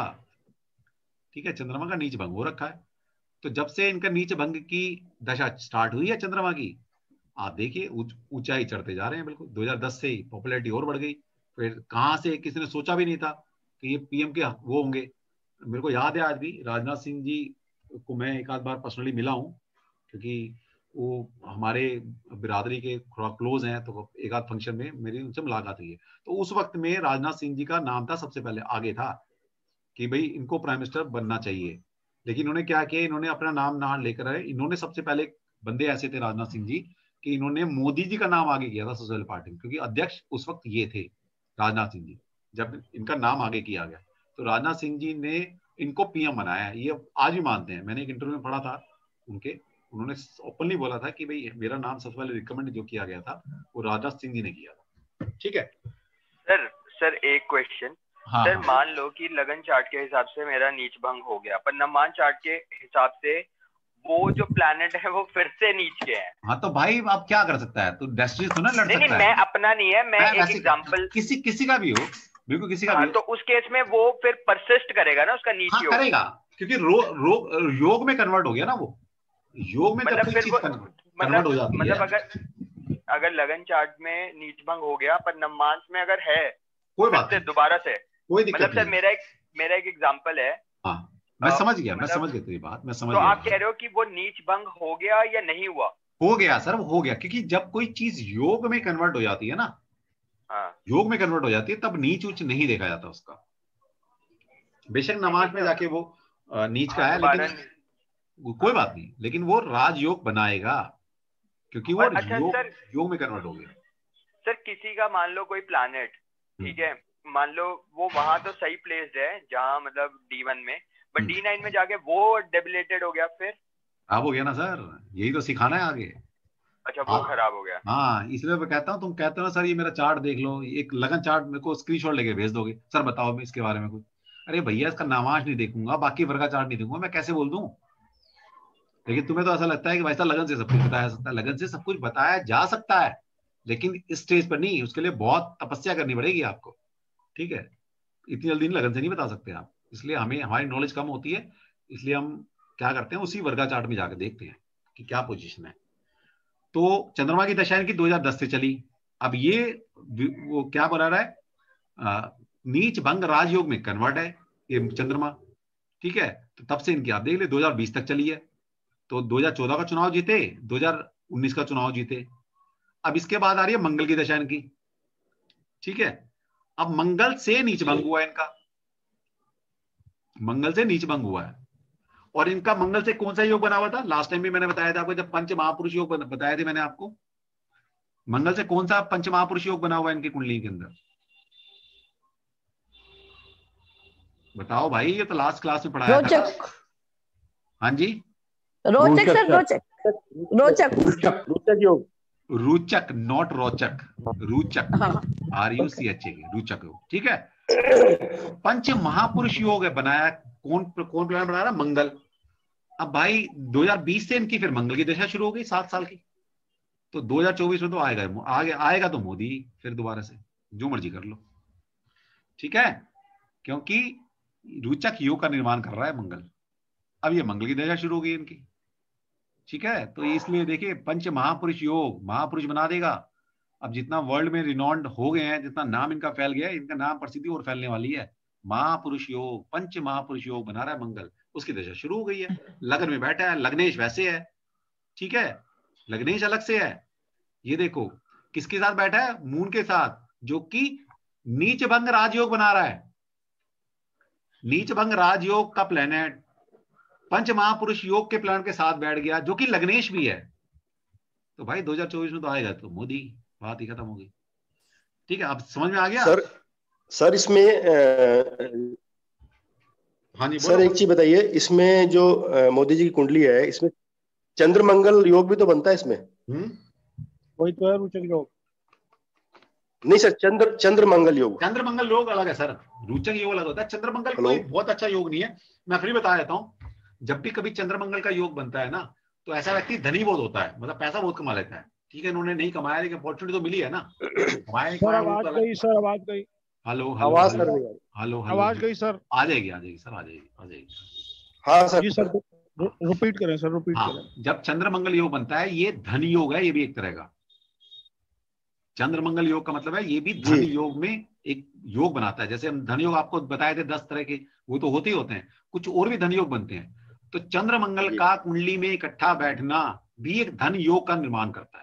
ठीक है। चंद्रमा का नीच भंग हो रखा है। तो जब से इनका नीच भंग की दशा स्टार्ट हुई है चंद्रमा की, आप देखिए ऊंचाई चढ़ते जा रहे हैं बिल्कुल। दो हज़ार दस से ही पॉपुलैरिटी और बढ़ गई। फिर कहां से, किसी ने सोचा भी नहीं था कि ये पीएम के वो होंगे। मेरे को याद है आज भी राजनाथ सिंह जी को मैं एक आध बार पर्सनली मिला हूँ, क्योंकि वो हमारे बिरादरी के थोड़ा क्लोज हैं, तो एक आध फंक्शन में मेरी उनसे मुलाकात हुई है। तो उस वक्त में राजनाथ सिंह जी का नाम था सबसे पहले आगे था कि भाई इनको प्राइम मिनिस्टर बनना चाहिए। लेकिन इन्होंने क्या किया, इन्होंने अपना नाम ना लेकर आए, इन्होंने सबसे पहले बंदे ऐसे थे राजनाथ सिंह जी कि इन्होंने मोदी जी का नाम आगे किया था सोशल पार्टी में, क्योंकि अध्यक्ष उस वक्त ये थे राजनाथ सिंह जी। जब इनका नाम आगे किया गया तो राजनाथ सिंह जी ने इनको पीएम बनाया है, ये आज भी मानते हैं। मैंने एक इंटरव्यू में पढ़ा था उनके, उन्होंने ओपनली बोला था कि भाई मेरा नाम सबसे पहले रिकमेंड जो किया गया था वो राजनाथ सिंह जी ने किया था, ठीक है। सर सर एक क्वेश्चन, हाँ, सर हाँ. मान लो कि लगन चार्ट के हिसाब से मेरा नीच भंग हो गया, पर नमान चार्ट के हिसाब से वो जो प्लैनेट है वो फिर से नीच के हैं। हाँ तो भाई आप क्या कर सकता है, तो डेस्टिनी तो ना लड़ नहीं, सकता नहीं, है। मैं अपना नहीं है, मैं एक एग्जांपल, किसी किसी का भी हो, बिल्कुल किसी का हाँ, भी हो। तो उस केस में वो फिर परसिस्ट करेगा ना, उसका नीच हाँ योग करेगा, क्योंकि रो, रो, योग में कन्वर्ट हो गया ना वो। योग में मतलब जब फिर चीज वो कन्वर्ट हो जाती मतलब है। अगर अगर लगन चार्ट में नीच भंग हो गया पर नमांस में अगर है कोई बात नहीं, दोबारा से, कोई दिक्कत मतलब नहीं। सर मेरा एक मेरा एक एग्जांपल है। हाँ मैं आ, समझ गया, मैं मतलब, समझ गया तेरी बात, मैं समझ तो गया। आप कह रहे हो कि वो नीच भंग हो गया या नहीं हुआ? हो गया सर, वो हो गया, क्योंकि जब कोई चीज योग में कन्वर्ट हो जाती है ना, हाँ, योग में कन्वर्ट हो जाती है तब नीच उच्च नहीं देखा जाता उसका। बेशक नमाज में जाके वो नीच का है, लेकिन कोई बात नहीं, लेकिन वो राजयोग बनाएगा क्योंकि वो अच्छा, योग, सर, योग में कन्वर्ट हो गया। सर किसी का मान लो कोई प्लैनेट, ठीक है, मान लो वो वहां तो सही प्लेस्ड है जहाँ मतलब डी वन में, बट डी नाइन में जाके वो डेबिलेटेड हो गया, फिर खराब हो गया ना सर, यही तो सिखाना है आगे। अच्छा, वो खराब हो गया। हाँ, इसलिए मैं कहता हूँ, तुम कहते हो ना सर ये मेरा चार्ट देख लो, एक लगन चार्ट मेरे को स्क्रीनशॉट लेके भेज दोगे, सर बताओ इसके बारे में कुछ। अरे भैया इसका नामाज नहीं देखूंगा, बाकी वर्गा चार्ट नहीं देखूंगा, मैं कैसे बोल दूं? लेकिन तुम्हें तो ऐसा लगता है कि भाई साहब लगन से सब कुछ बताया सकता है, लगन से सब कुछ बताया जा सकता है, लेकिन इस स्टेज पर नहीं, उसके लिए बहुत तपस्या करनी पड़ेगी आपको, ठीक है? इतनी जल्दी लगन से नहीं बता सकते आप, इसलिए हमें हमारी नॉलेज कम होती है, इसलिए हम क्या करते हैं उसी वर्गा चार्ट में जाकर देखते हैं कि क्या पोजीशन है। तो चंद्रमा की दशा इनकी दो हज़ार दस से चली। अब ये वो क्या बना रहा है, आ, नीच भंग राजयोग में कन्वर्ट है ये चंद्रमा, ठीक है? तो तब से इनकी आप देख ले दो हज़ार बीस तक चली है। तो दो हज़ार चौदह का चुनाव जीते, दो हज़ार उन्नीस का चुनाव जीते। अब इसके बाद आ रही है मंगल की दशा इनकी, ठीक है? अब मंगल से नीच भंग हुआ है इनका, मंगल से नीच भंग हुआ है। और इनका मंगल से कौन सा योग बना हुआ था? लास्ट टाइम भी मैंने बताया था आपको, जब पंच महापुरुष योग बताए थे मैंने आपको, मंगल से कौन सा पंच महापुरुष योग बना हुआ है इनकी कुंडली के अंदर? बताओ भाई, ये तो लास्ट क्लास में पढ़ाया था। हाँ जी, रोचक सर, रोचक रोचक रोचक योग, रुचक नॉट रोचक, Ruchak, R U C H A, Ruchak योग, ठीक है? पंच महापुरुष योग है बनाया, कौन कौन प्लान बना रहा? मंगल। अब भाई दो हज़ार बीस से इनकी फिर मंगल की दशा शुरू हो गई, सात साल की। तो दो हज़ार चौबीस में तो आएगा, आगे आएगा तो मोदी फिर दोबारा से, जो मर्जी कर लो, ठीक है? क्योंकि रुचक योग का निर्माण कर रहा है मंगल। अब ये मंगल की दशा शुरू हो गई इनकी, ठीक है? तो इसलिए देखिए पंच महापुरुष योग महापुरुष बना देगा। अब जितना वर्ल्ड में रिनॉन्ड हो गए हैं, जितना नाम इनका फैल गया है, इनका नाम प्रसिद्धि और फैलने वाली है। महापुरुष योग, पंच महापुरुष योग बना रहा है मंगल, उसकी दशा शुरू हो गई है। लगन में बैठा है, लग्नेश वैसे है, ठीक है? लग्नेश अलग से है। ये देखो किसके साथ बैठा है? मून के साथ, जो कि नीच भंग राजयोग बना रहा है। नीच भंग राजयोग का प्लेनेट पंच महापुरुष योग के प्लान के साथ बैठ गया, जो कि लग्नेश भी है। तो भाई दो हज़ार चौबीस में तो आएगा तो मोदी, बात ही खत्म हो गई, ठीक है? अब समझ में आ गया सर? सर इसमें हाँ जी सर एक चीज बताइए, इसमें जो आ, मोदी जी की कुंडली है, इसमें चंद्र मंगल योग भी तो बनता है इसमें? हम्म, वही तो है रुचक योग। नहीं सर, चंद्र चंद्र मंगल योग, चंद्र मंगल योग अलग है सर, रुचक योग अलग होता है। चंद्र मंगल कोई बहुत अच्छा योग नहीं है, मैं फिर बता देता हूँ। जब भी कभी चंद्र मंगल का योग बनता है ना, तो ऐसा व्यक्ति धनी बहुत होता है, मतलब पैसा बहुत कमा लेता है, ठीक है? इन्होंने नहीं कमाया, लेकिन अपॉर्चुनिटी तो मिली है ना। सर आवाज गई, सर आवाज गई, हेलो आवाज हेलो कर हेलो, आवाज गई सर, आ जाएगी आ जाएगी सर, आ जाएगी आ जाएगी। हाँ सर जी सर, रिपीट करें सर, रिपीट हाँ, करें। जब चंद्र मंगल योग बनता है, ये धन योग है, ये भी एक तरह का चंद्र मंगल योग का मतलब है, ये भी धन योग में एक योग बनाता है। जैसे हम धन योग आपको बताए थे दस तरह के, वो तो होते ही होते हैं, कुछ और भी धन योग बनते हैं। तो चंद्र मंगल का कुंडली में इकट्ठा बैठना भी एक धन योग का निर्माण करता है।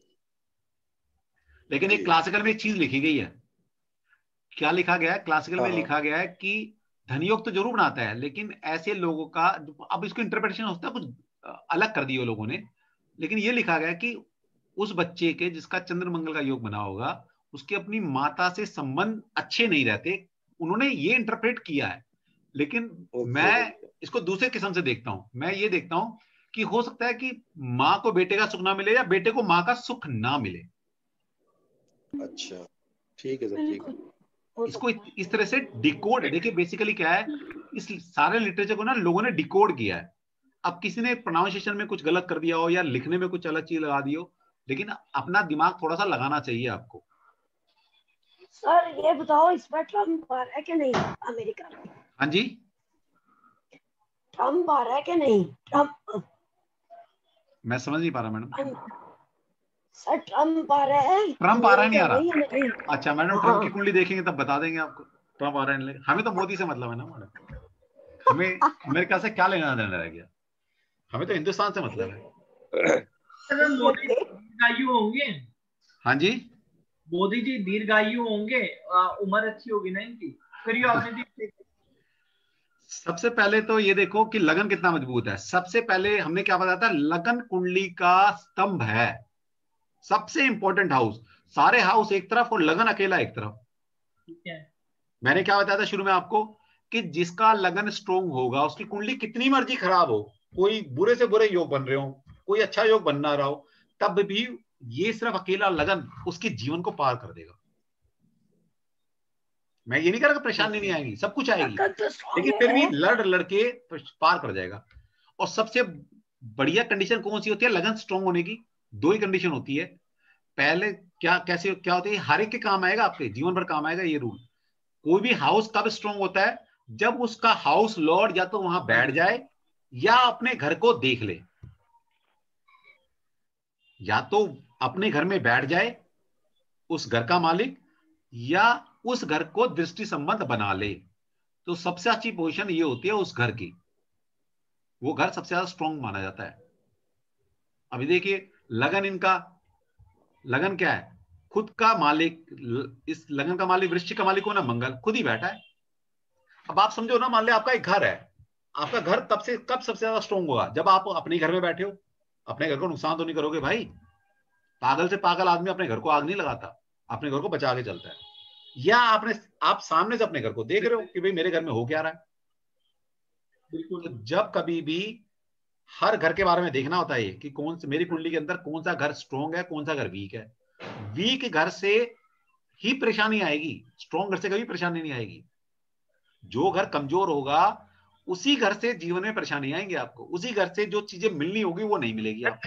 लेकिन एक क्लासिकल में एक चीज लिखी गई है, क्या लिखा गया है क्लासिकल में? लिखा गया है कि धन योग तो जरूर बनाता है, लेकिन ऐसे लोगों का, अब इसको इंटरप्रिटेशन होता है कुछ अलग कर दिए लोगों ने, लेकिन ये लिखा गया कि उस बच्चे के जिसका चंद्र मंगल का योग बना होगा, उसके अपनी माता से संबंध अच्छे नहीं रहते, उन्होंने ये इंटरप्रेट किया है। लेकिन मैं इसको दूसरे किस्म से देखता हूं, मैं ये देखता हूं कि हो सकता है कि माँ को बेटे का सुख ना मिले, या बेटे को माँ का सुख ना मिले। अच्छा, ठीक है सर, ठीक है। इसको इस तरह से डिकोड, देखिए बेसिकली क्या है, इस सारे लिटरेचर को ना लोगों ने डिकोड किया है। अब किसी ने प्रोनाउंसिएशन में कुछ गलत कर दिया हो, या लिखने में कुछ अलग चीज लगा दी हो, लेकिन अपना दिमाग थोड़ा सा लगाना चाहिए आपको। सर ये बताओ, इसमें ट्रम्प आ रहा है कि नहीं अमेरिका में? हाँ जी, ट्रम्प आ रहा है कि नहीं? ट्रम्प, मैं समझ नहीं पा रहा मैडम। सर ट्रम्प आ रहा है? ट्रम्प आ रहा है नहीं आ रहा? अच्छा मैडम, ट्रम्प की कुंडली देखेंगे तब बता देंगे आपको ट्रम्प आ रहा है नहीं। हमें तो मोदी से मतलब है ना मैडम, हमें अमेरिका से क्या लेना देना रह गया, हमें तो हिंदुस्तान से मतलब है। मोदी होंगे। हाँ जी, मोदी जी दीर्घायु होंगे, उम्र अच्छी होगी ना इनकी। करियो आपने। सबसे पहले तो ये देखो कि लगन कितना मजबूत है। सबसे पहले हमने क्या बताया था, लगन कुंडली का स्तंभ है, सबसे इंपॉर्टेंट हाउस। सारे हाउस एक तरफ और लगन अकेला एक तरफ। ठीक है। मैंने क्या बताया था शुरू में आपको कि जिसका लगन स्ट्रोंग होगा उसकी कुंडली कितनी मर्जी खराब हो, कोई बुरे से बुरे योग बन रहे हो, कोई अच्छा योग बन ना रहा हो, तब भी ये सिर्फ अकेला लगन उसके जीवन को पार कर देगा। मैं ये नहीं कह रहा परेशानी नहीं आएगी, सब कुछ आएगी, लेकिन फिर भी लड़ लड़के पार कर जाएगा। और सबसे बढ़िया कंडीशन कौन सी होती है लगन स्ट्रांग होने की? दो ही कंडीशन होती है। पहले क्या कैसे क्या होती है, हर एक के काम आएगा, आपके जीवन भर काम आएगा ये रूल। कोई भी हाउस कब स्ट्रांग होता है? जब उसका हाउस लॉर्ड या तो वहां बैठ जाए या अपने घर को देख ले। या तो अपने घर में बैठ जाए उस घर का मालिक, या उस घर को दृष्टि संबंध बना ले। तो सबसे अच्छी पोजीशन ये होती है उस घर की, वो घर सबसे ज्यादा स्ट्रांग माना जाता है। अभी देखिए लगन, इनका लगन क्या है, खुद का मालिक, इस लगन का मालिक वृश्चिक का मालिक हो ना मंगल, खुद ही बैठा है। अब आप समझो ना, मान लिया आपका एक घर है, आपका घर तब से कब सबसे ज्यादा स्ट्रांग होगा? जब आप अपने घर में बैठे हो। अपने घर को नुकसान तो नहीं करोगे भाई। पागल से पागल आदमी अपने घर को आग नहीं लगाता, अपने घर को बचा के चलता है। या आपने आप सामने से अपने घर को देख रहे हो कि भाई मेरे घर में हो क्या रहा है। बिल्कुल। तो जब कभी भी हर घर के बारे में देखना होता है कि कौन से मेरी कुंडली के अंदर कौन सा घर स्ट्रांग है, कौन सा घर वीक है। वीक घर से ही परेशानी आएगी, स्ट्रांग घर से कभी परेशानी नहीं आएगी। जो घर कमजोर होगा उसी घर से जीवन में परेशानी आएंगी आपको, उसी घर से जो चीजें मिलनी होगी वो नहीं मिलेगी आपको।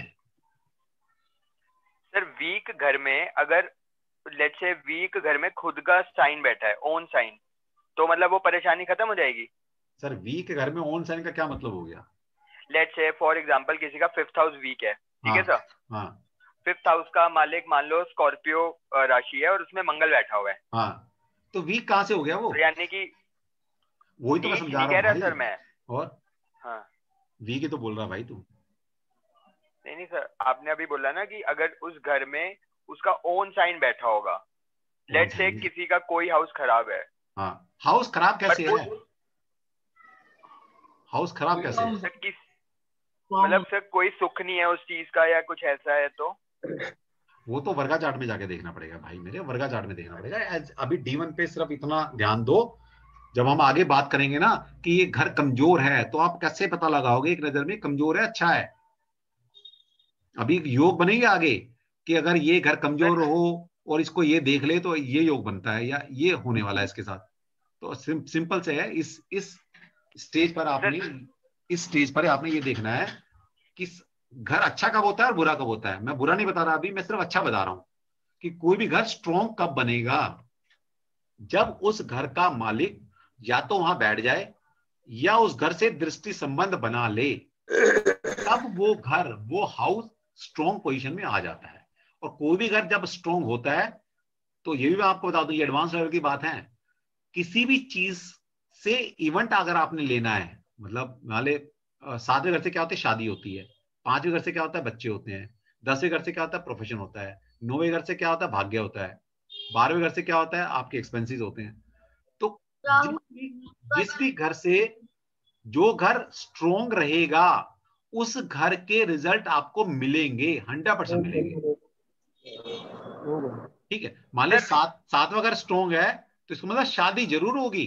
सर वीक घर में अगर लेट्स से वीक घर में खुद का साइन बैठा है, ओन साइन, तो मतलब वो परेशानी खत्म हो जाएगी? सर वीक घर में ओन साइन का क्या मतलब हो गया? लेट्स से फॉर एग्जांपल किसी का फिफ्थ हाउस वीक है, ठीक है सर? हाँ। फिफ्थ हाउस का मालिक मान लो स्कॉर्पियो राशि है और उसमें मंगल बैठा हुआ है। हाँ, तो वीक कहाँ से हो गया वो? तो यानी कि वही तो मैं समझा रहा हूँ भाई सर मैं। और हाँ वीक ही तो बोल रहा भाई तू। नहीं नहीं सर, आपने अभी बोला ना कि अगर उस घर में उसका ओन साइन बैठा होगा, लेट्स से किसी का कोई हाउस खराब है। हाँ, हाउस खराब कैसे है? हाउस खराब कैसे है? मतलब सर कोई सुख नहीं है उस चीज का या कुछ ऐसा है तो वो तो वर्गा चार्ट में जाके देखना पड़ेगा भाई मेरे, वर्गा चार्ट में देखना पड़ेगा। अभी डी वन पे सिर्फ इतना ध्यान दो, जब हम आगे बात करेंगे ना कि ये घर कमजोर है तो आप कैसे पता लगाओगे एक नजर में कमजोर है अच्छा है। अभी योग बनेंगे आगे कि अगर ये घर कमजोर हो और इसको ये देख ले तो ये योग बनता है या ये होने वाला है इसके साथ। तो सिं, सिंपल से है, इस इस स्टेज पर आपने इस स्टेज पर आपने ये देखना है कि घर अच्छा कब होता है और बुरा कब होता है। मैं बुरा नहीं बता रहा अभी, मैं सिर्फ अच्छा बता रहा हूं कि कोई भी घर स्ट्रॉन्ग कब बनेगा, जब उस घर का मालिक या तो वहां बैठ जाए या उस घर से दृष्टि संबंध बना ले, तब वो घर वो हाउस स्ट्रॉन्ग पोजीशन में आ जाता है। और कोई भी घर जब स्ट्रॉन्ग होता है तो ये भी मैं आपको बता दूं, ये एडवांस लेवल की बात है, किसी भी चीज से इवेंट अगर आपने लेना है, मतलब नाले सातवें घर से क्या होता है शादी होती है, पांचवें घर से क्या होता है बच्चे होते हैं, दसवें घर से क्या होता है प्रोफेशन होता है, नौवें घर से क्या होता है भाग्य होता है, बारहवें घर से क्या होता है आपके एक्सपेंसेस होते हैं। तो जिस भी जिस भी घर से जो घर स्ट्रॉन्ग रहेगा उस घर के रिजल्ट आपको मिलेंगे, हंड्रेड परसेंट मिलेंगे। ठीक है, मान लीजिए सात सातवां घर स्ट्रॉन्ग है तो इसको मतलब शादी जरूर होगी।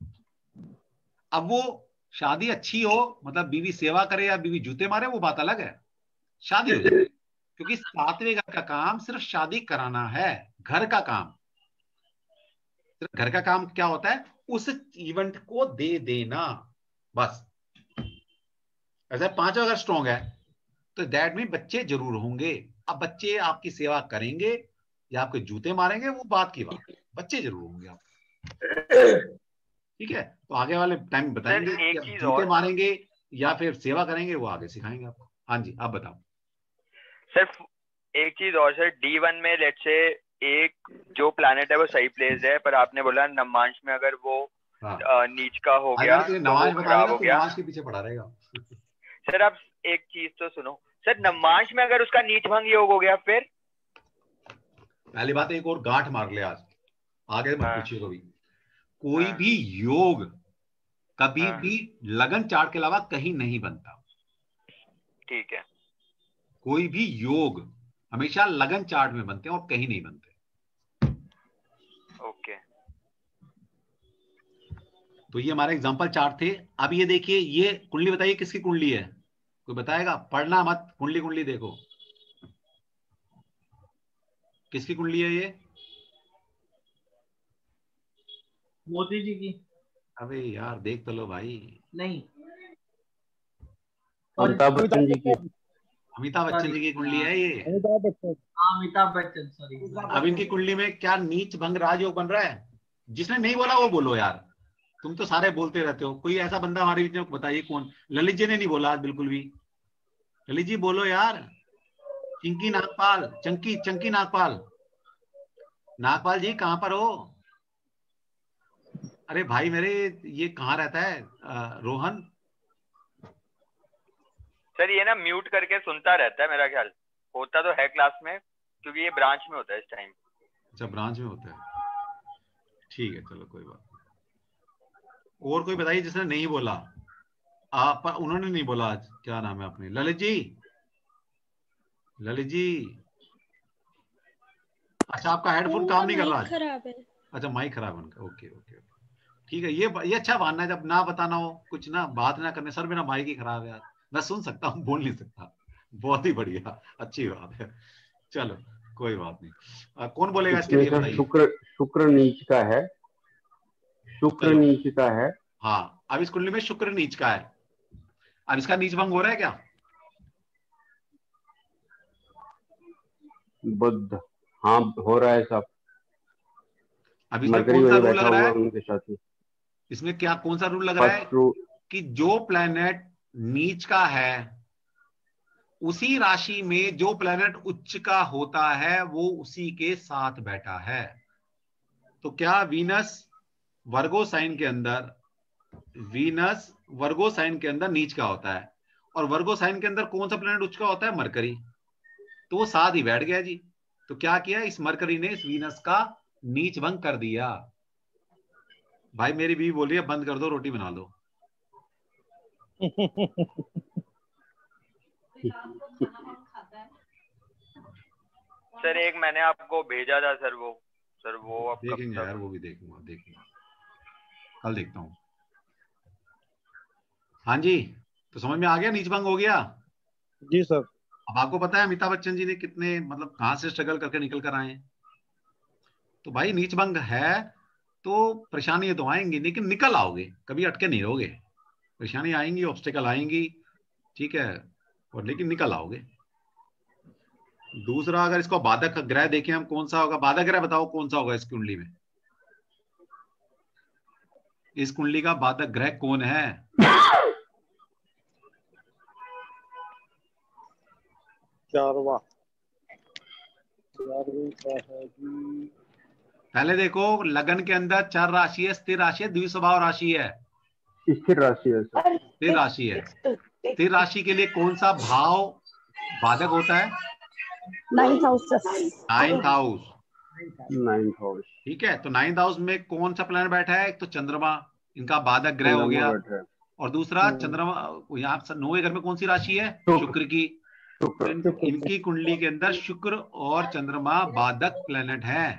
अब वो शादी अच्छी हो मतलब बीवी सेवा करे या बीवी जूते मारे वो बात अलग है, शादी हो जाए, क्योंकि सातवें घर का काम सिर्फ शादी कराना है। घर का काम सिर्फ घर का काम क्या होता है, उस इवेंट को दे देना बस। ऐसा पांचवा अगर स्ट्रॉन्ग है तो दैट में बच्चे जरूर होंगे। अब बच्चे आपकी सेवा करेंगे या आपके जूते मारेंगे वो बात की बात, बच्चे जरूर होंगे आप। ठीक है, तो आगे वाले टाइम बताएंगे कि आप जूते मारेंगे या फिर सेवा करेंगे, वो आगे सिखाएंगे आपको। हाँ जी आप बताओ सिर्फ एक चीज और सर, डी वन में लेट्स से एक जो प्लैनेट है वो सही प्लेस है, पर आपने बोला नवांश में अगर वो हाँ। नीच का हो गया तो नवांश बता देगा, तो नवांश के पीछे पड़ा रहेगा। सर आप एक चीज तो सुनो सर, नवांश में अगर उसका नीच भंग योग हो गया फिर पहली बात एक और गांठ मार ले, आज आगे मत पूछिए कभी। कोई भी योग कभी भी लगन चार्ट के अलावा कहीं नहीं बनता। ठीक है। कोई भी योग हमेशा लगन चार्ट में बनते हैं और कहीं नहीं बनते। ओके। तो ये हमारे एग्जांपल चार्ट थे। अब ये देखिए, ये कुंडली बताइए किसकी कुंडली है, कोई बताएगा? पढ़ना मत, कुंडली कुंडली देखो किसकी कुंडली है ये। मोदी जी की। अबे यार देख तो लो भाई। नहीं, अमिताभ बच्चन जी की। अमिताभ बच्चन जी की कुंडली है ये। अमिताभ बच्चन। अमिताभ बच्चन, सॉरी। अब इनकी कुंडली में क्या नीच भंग राजयोग बन रहा है? जिसने नहीं बोला वो बोलो यार, तुम तो सारे बोलते रहते हो। कोई ऐसा बंदा हमारे बीच में बताइए कौन। ललित जी ने नहीं बोला आज बिल्कुल भी। ललित जी बोलो यार। चिंकी नागपाल, चंकी चंकी नागपाल, नागपाल जी कहां पर हो? अरे भाई मेरे, ये कहाँ रहता है आ, रोहन? सर ये ना म्यूट करके सुनता रहता है, मेरा ख्याल होता तो है क्लास में, क्योंकि ये ब्रांच में होता है इस टाइम। अच्छा ब्रांच में होता है, ठीक है चलो कोई बात नहीं। और कोई बताइए जिसने नहीं बोला। आप, उन्होंने नहीं बोला आज। क्या नाम है अपने? ललित जी, ललित जी। अच्छा आपका हेडफोन काम नहीं कर रहा आज? खराब है। अच्छा माइक खराब है उनका, ओके ओके ठीक है। ये ये अच्छा बहाना है जब ना बताना हो कुछ, ना बात ना करने। सर मेरा माइक ही खराब है यार, मैं सुन सकता हूँ बोल नहीं सकता। बहुत ही बढ़िया, अच्छी बात है। चलो कोई बात नहीं। आ, कौन बोलेगा इसके लिए बताइए। शुक्र शुक्र नीच का है, शुक्र नीच का है। हाँ, अब इस कुंडली में शुक्र नीच का है। अब इसका नीच भंग हो रहा है क्या? बुध, हाँ हो रहा है सब। अब इसमें कौन सा रूल लग रहा है उनके साथ? इसमें क्या कौन सा रूल लग रहा है कि जो प्लैनेट नीच का है उसी राशि में जो प्लैनेट उच्च का होता है वो उसी के साथ बैठा है। तो क्या वीनस वर्गो साइन के अंदर, वीनस वर्गो साइन के अंदर नीच का होता है, और वर्गो साइन के अंदर कौन सा प्लैनेट उच्च का होता है? मरकरी। तो वो साथ ही बैठ गया जी। तो क्या किया इस मरकरी ने, इस वीनस का नीच भंग कर दिया। भाई मेरी बीवी बोल रही है बंद कर दो, रोटी बना लो। सर एक मैंने आपको भेजा था सर, वो सर वो आप देखेंगे यार, वो भी देखूंगा, देखूंगा कल देखता हूँ। हाँ जी, तो समझ में आ गया, नीच भंग हो गया जी सर। अब आपको पता है अमिताभ बच्चन जी ने कितने, मतलब कहां से स्ट्रगल करके निकल कर आए हैं। तो भाई नीच भंग है तो परेशानी तो आएंगी, लेकिन निकल आओगे, कभी अटके नहीं रहोगे। परेशानी आएंगी, ऑब्स्टिकल आएंगी, ठीक है, और लेकिन निकल आओगे। दूसरा, अगर इसको बाधक ग्रह देखें हम, कौन सा होगा बाधक ग्रह? बताओ कौन सा होगा इस कुंडली में? इस कुंडली का बाधक ग्रह कौन है? चारवा। चारवे का है जी। पहले देखो, लगन के अंदर चार राशि है, स्थिर राशि है, द्विस्वभाव राशि है। स्थिर राशि है सर। स्थिर राशि है। स्थिर राशि के लिए कौन सा भाव बाधक होता है? Ninth house. Ninth house. Ninth house, ठीक है। तो नाइन्थ हाउस में कौन सा प्लैनेट बैठा है? एक तो चंद्रमा, इनका बाधक ग्रह हो गया, और दूसरा चंद्रमा यहाँ नौवें घर में कौन सी राशि है? शुक्र की। तो इन, इनकी कुंडली के अंदर शुक्र और चंद्रमा बाधक प्लैनेट है।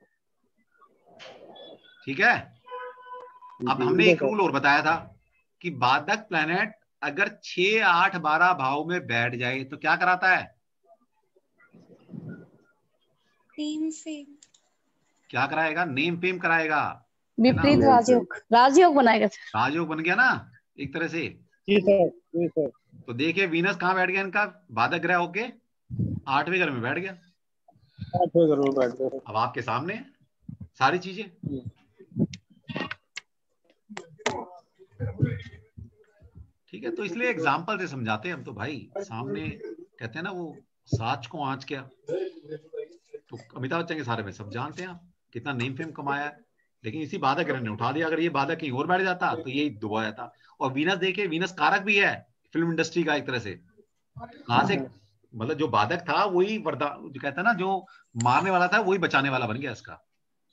ठीक है। अब हमने एक रूल और बताया था कि बाधक प्लैनेट अगर छह आठ बारह भाव में बैठ जाए तो क्या कराता है? Name fame. क्या कराएगा? नेम फेम कराएगा। विपरीत राजयोग, राजयोग बनाएगा। राजयोग बन गया ना एक तरह से। जी सर, जी सर। तो देखिए वीनस कहाँ बैठ गया इनका? बाधक ग्रह होके आठवें घर में बैठ गया। आठवें घर में बैठ गया। अब आपके सामने सारी चीजें। ठीक है, तो इसलिए एग्जाम्पल से समझाते हैं हम तो भाई, सामने कहते हैं ना वो साच को आंच क्या। तो अमिताभ बच्चन के सारे में सब जानते हैं आप, कितना नेम फेम कमाया है, लेकिन इसी बाधक ग्रह ने उठा दिया। अगर ये बाधक कहीं और बैठ जाता तो यही डुबा जाता। और वीनस देखिए, वीनस कारक भी है फिल्म इंडस्ट्री का एक तरह से। कहां से मतलब जो बाधक था वही वरदान, जो कहता है ना, जो मारने वाला था वही बचाने वाला बन गया इसका।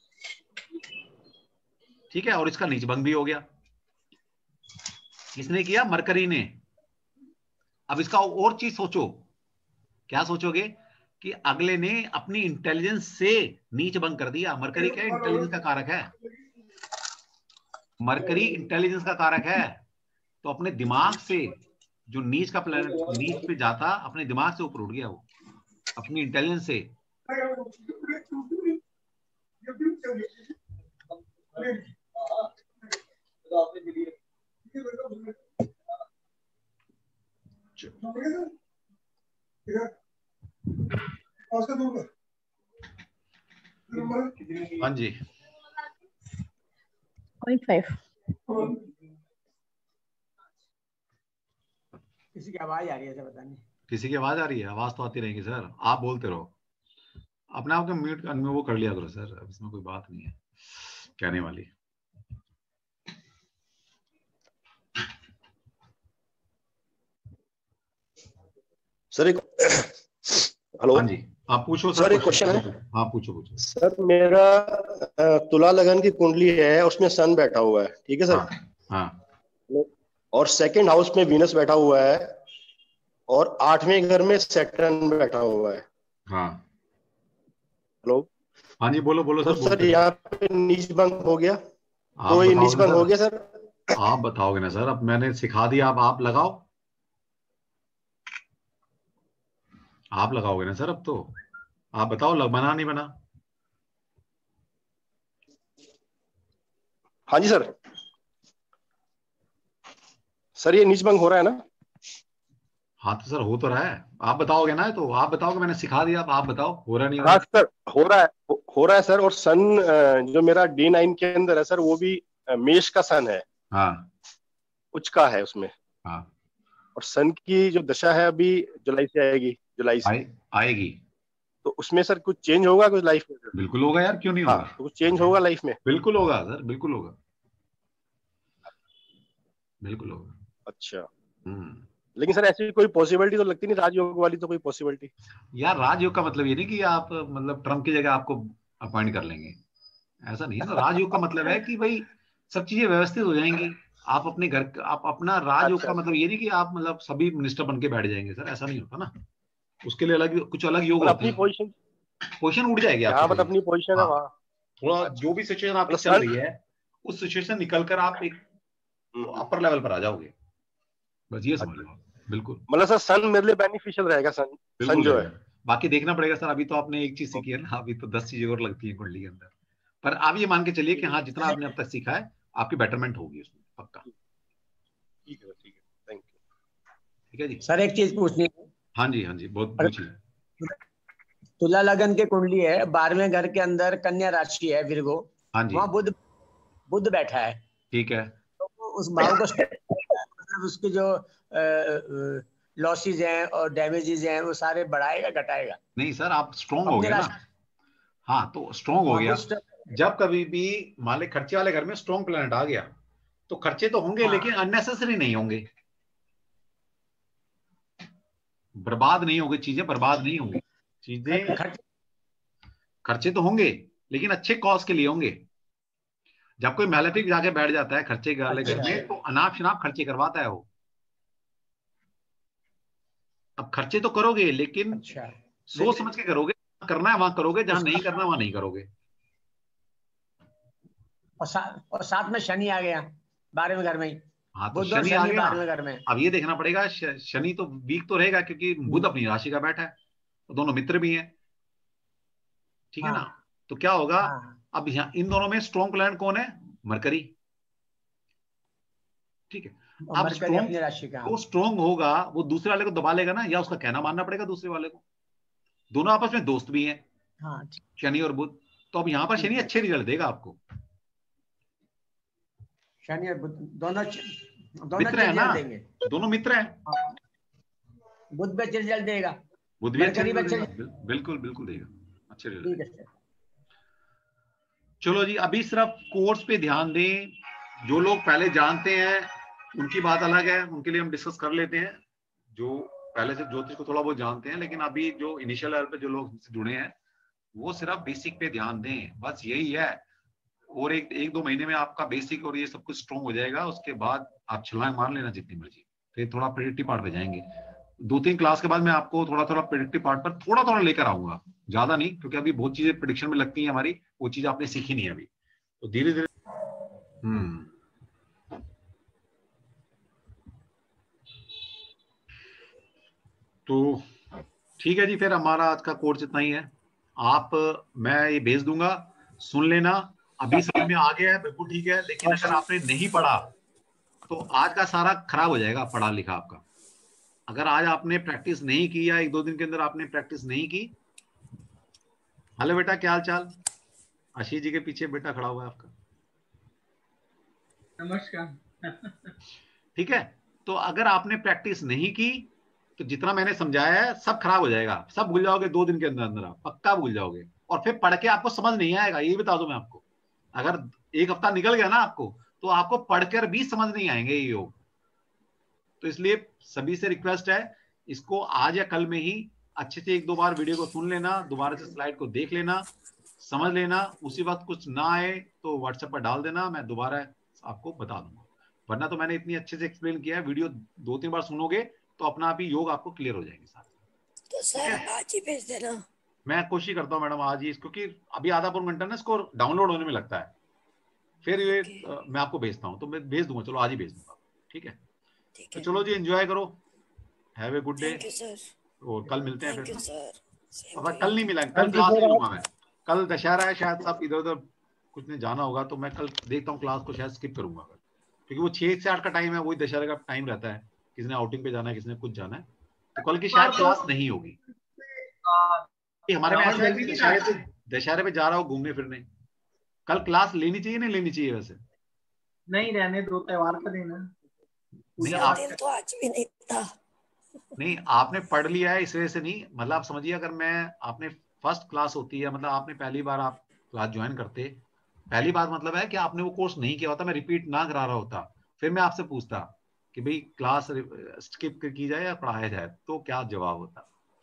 ठीक है, और इसका नीचभंग भी हो गया। किसने किया? मरकरी ने। अब इसका और चीज सोचो, क्या सोचोगे कि अगले ने अपनी इंटेलिजेंस से नीचभंग कर दिया। मरकरी क्या इंटेलिजेंस का कारक है? मरकरी इंटेलिजेंस का कारक है। तो अपने दिमाग से, जो नीच का प्लेनेट नीच पे जाता, अपने दिमाग से ऊपर उठ गया वो, अपनी इंटेलिजेंस से। हाँ जी, पॉइंट फाइव। किसी की आवाज आ रही है सर, पता नहीं किसी की आवाज आ रही है? आवाज तो आती रहेगी सर, आप बोलते रहो। अपने आप को म्यूट में वो कर लिया करो सर, अब इसमें कोई बात नहीं है कहने वाली। सर एक हेलो। हाँ जी, आप पूछो सर। सर एक क्वेश्चन है। हाँ पूछो पूछो। सर मेरा अ, तुला लगन की कुंडली है, उसमें सन बैठा हुआ है, ठीक है सर। हाँ, हाँ। और सेकंड हाउस में वीनस बैठा हुआ है, और आठवें घर में सैटर्न बैठा हुआ है। हाँ हेलो। हाँ जी, बोलो बोलो तो सर। सर यहाँ पे नीच भंग हो गया, आप तो ये नीच बताओगे भंग हो सर? गया सर? आप बताओगे ना सर, अब मैंने सिखा दिया, अब आप लगाओ। आप लगाओगे ना सर, अब तो आप बताओ, लग बना नहीं बना? हाँ जी सर। सर ये नीच भंग हो रहा है ना? हाँ तो सर हो तो रहा है, आप बताओगे ना, तो आप बताओगे, मैंने सिखा दिया, अब आप बताओ हो रहा नहीं हो हाँ रहा? सर हो रहा है, हो, हो रहा है सर। और सन अ, जो मेरा डी नाइन के अंदर है सर, वो भी अ, मेष का सन है, हाँ उच्च का है उसमें। हाँ। और सन की जो दशा है अभी जुलाई से आएगी, जुलाई से। आए, आएगी। तो उसमें सर कुछ चेंज होगा कुछ लाइफ में? बिल्कुल होगा यार, क्यों नहीं हाँ, होगा? तो कुछ चेंज होगा लाइफ में? बिल्कुल होगा सर, बिल्कुल होगा, बिल्कुल होगा। अच्छा। हम्म। लेकिन सर ऐसी कोई पॉसिबिलिटी तो लगती नहीं, राजयोग वाली तो कोई पॉसिबिलिटी? यार राजयोग का मतलब ये नहीं कि आप मतलब ट्रम्प की जगह आपको अपॉइंट कर लेंगे, ऐसा नहीं है ना। राजयोग का मतलब है कि भाई सब चीजें व्यवस्थित हो जाएंगी, आप अपने घर, आप अपना राजयोग अच्छा का मतलब ये नहीं कि आप मतलब सभी मिनिस्टर बन के बैठ जाएंगे सर, ऐसा नहीं होता ना। उसके लिए अलग कुछ अलग योग मतलब होते अपनी हैं, पोजीशन, पोजीशन उठ जाएगी आपकी जहाँ पर थोड़ी। अपनी पोजीशन है हाँ, वहाँ। थोड़ा अच्छा। जो भी सिचुएशन आपकी मतलब चल सर रही है उस सिचुएशन निकल कर आप एक अपर लेवल पर आ जाओगे, बस ये समझ लो। बिल्कुल, मतलब सर सन मेरे लिए बेनिफिशियल रहेगा, सन सन बिल्कुल जो है। रहेगा। बाकी देखना पड़ेगा सर, अभी तो आपने एक चीज सीखी है ना, अभी तो दस चीजें और लगती है कुंडली के अंदर। पर आप ये मान के चलिए कि हाँ, जितना आपने अब तक सीखा है आपकी बेटरमेंट होगी उसमें पक्का। ठीक है, ठीक है, थैंक यू। ठीक है जी। सर एक चीज पूछनी है। हाँ जी, हाँ जी, बहुत पूछिए। तुला लगन की कुंडली है, बारहवें घर के अंदर कन्या राशि है विर्गो, हाँ जी, वहाँ बुध बुध बैठा है। ठीक है। तो उस भाव को मतलब उसके जो लॉसेज हैं और डैमेजेस हैं वो सारे बढ़ाएगा घटाएगा? नहीं सर, आप स्ट्रोंग हो अपने गए ना। राशि हाँ तो स्ट्रोंग हो वहाँ गया। बुध जब कभी भी मान ले खर्चे वाले घर में स्ट्रोंग प्लैनेट आ गया तो खर्चे तो होंगे, हाँ। लेकिन अननेसेसरी नहीं होंगे, बर्बाद नहीं होंगे, चीजें बर्बाद नहीं होंगी, चीजें खर्च खर्चे तो होंगे लेकिन अच्छे कॉज के लिए होंगे। जब कोई मैलेफिक जाके बैठ जाता है खर्चे वाले घर अच्छा। में तो अनाप शनाप खर्चे करवाता है वो। अब खर्चे तो करोगे लेकिन अच्छा सोच समझ के करोगे, करना है वहां करोगे, जहां उसका नहीं करना वहां नहीं करोगे। और, सा, और साथ में शनि आ गया बारहवें घर में ही। हाँ तो बुध और शनि आ शनि गया बारहवें ना, घर में। अब ये देखना पड़ेगा, श- शनि तो वीक तो रहेगा क्योंकि बुध अपनी राशि का बैठा है, तो दोनों मित्र भी हैं, ठीक है हाँ ना। तो क्या होगा, हाँ अब यहाँ इन दोनों में स्ट्रॉन्ग प्लैनेट कौन है? मरकरी, ठीक है। और अब मरकरी स्ट्रॉन्ग, अपनी राशि का। वो स्ट्रॉन्ग होगा, वो दूसरे वाले को दबा लेगा ना, या उसका कहना मानना पड़ेगा दूसरे वाले को। दोनों आपस में दोस्त भी हैं, हाँ शनि और बुध। तो अब यहाँ पर शनि अच्छे रिजल्ट देगा आपको। शनि और बुध दोनों दोनों मित्र है ना, देंगे। दोनों मित्र हैं। बुध भी अच्छे रिजल्ट देगा, बुध भी अच्छे मरकरी भी रिजल्ट अच्छे। देगा, बिल्कुल बिल्कुल देगा, अच्छे रिजल्ट। ठीक है सर। चलो जी, अभी सिर्फ कोर्स पे ध्यान दें। जो लोग पहले जानते हैं उनकी बात अलग है, उनके लिए हम डिस्कस कर लेते हैं। जो पहले से ज्योतिष को थोड़ा बहुत जानते हैं, लेकिन अभी जो इनिशियल लेवल पे जो लोग जुड़े हैं वो सिर्फ बेसिक पे ध्यान दें, बस यही है। और एक एक दो महीने में आपका बेसिक और ये सब कुछ स्ट्रॉन्ग हो जाएगा, उसके बाद आप छलांग मार लेना जितनी मर्जी, फिर थोड़ा प्रेडिक्टिव पार्ट पे जाएंगे। दो तीन क्लास के बाद मैं आपको थोड़ा थोड़ा प्रेडिक्टिव पार्ट पर थोड़ा थोड़ा लेकर आऊंगा, ज्यादा नहीं, क्योंकि अभी बहुत चीजें प्रेडिक्शन में लगती है हमारी, वो चीज आपने सीखी नहीं अभी, तो धीरे धीरे। हम्म तो ठीक है जी, फिर हमारा आज का कोर्स इतना ही है। आप मैं ये भेज दूंगा, सुन लेना, अभी समझ में आ गया है बिल्कुल ठीक है, लेकिन अगर आपने नहीं पढ़ा तो आज का सारा खराब हो जाएगा पढ़ा लिखा आपका। अगर आज आपने प्रैक्टिस नहीं की या एक दो दिन के अंदर आपने प्रैक्टिस नहीं की। हेलो बेटा, क्या हाल चाल? आशीष जी के पीछे बेटा खड़ा हुआ है आपका। नमस्कार। ठीक है, तो अगर आपने प्रैक्टिस नहीं की तो जितना मैंने समझाया है सब खराब हो जाएगा, सब भूल जाओगे दो दिन के अंदर अंदर, आप पक्का भूल जाओगे, और फिर पढ़ के आपको समझ नहीं आएगा, ये बता दो मैं आपको। अगर एक हफ्ता निकल गया ना आपको, तो आपको पढ़कर भी समझ नहीं आएंगे ये योग। तो इसलिए सभी से रिक्वेस्ट है, इसको आज या कल में ही अच्छे से एक दो बार वीडियो को सुन लेना, दोबारा से स्लाइड को देख लेना, समझ लेना, उसी वक्त कुछ ना आए तो व्हाट्सएप पर डाल देना, मैं दोबारा आपको बता दूंगा। वरना तो मैंने इतनी अच्छे से एक्सप्लेन किया है, वीडियो दो तीन बार सुनोगे तो अपना आप ही योग आपको क्लियर हो जाएंगे सारे। तो सर आज ही भेज देना। मैं कोशिश करता हूँ मैडम आज ही, क्योंकि अभी आधा पौन घंटा ना इसको डाउनलोड होने में लगता है, फिर ये okay. आ, मैं आपको भेजता हूँ, तो मैं भेज दूंगा, चलो आज ही भेज दूंगा, ठीक है? तो चलो जी, एंजॉय करो, हैव ए गुड डे, और कल मिलते हैं फिर। अब कल नहीं मिलेंगे, कल क्लास नहीं लूंगा मैं, कल दशहरा है, शायद सब इधर उधर कुछ ने जाना होगा, तो मैं कल देखता हूँ क्लास को शायद स्किप करूंगा, क्योंकि वो छह से आठ का टाइम है, वही दशहरे का टाइम रहता है, किसी ने आउटिंग पे जाना है, किसी ने कुछ जाना है, तो कल की शायद क्लास नहीं होगी। हमारे में ऐसा है कि दशहरे पे दशहरे पे जा रहा हूँ घूमने फिरने, कल क्लास लेनी चाहिए नहीं लेनी चाहिए? वैसे नहीं, रहने दो, त्योहार का दिन है। नहीं, आप तो आज भी नहीं था। नहीं, आपने पढ़ लिया है इस वजह से नहीं, मतलब आप समझिए, अगर मैं आपने फर्स्ट क्लास होती है, मतलब आपने पहली बार आप क्लास ज्वाइन करते, पहली बात मतलब है कि आपने वो कोर्स नहीं किया होता, मैं रिपीट ना करा रहा होता, फिर मैं आपसे पूछता कि भाई क्लास स्किप की जाए या पढ़ाया जाए, तो क्या जवाब होता?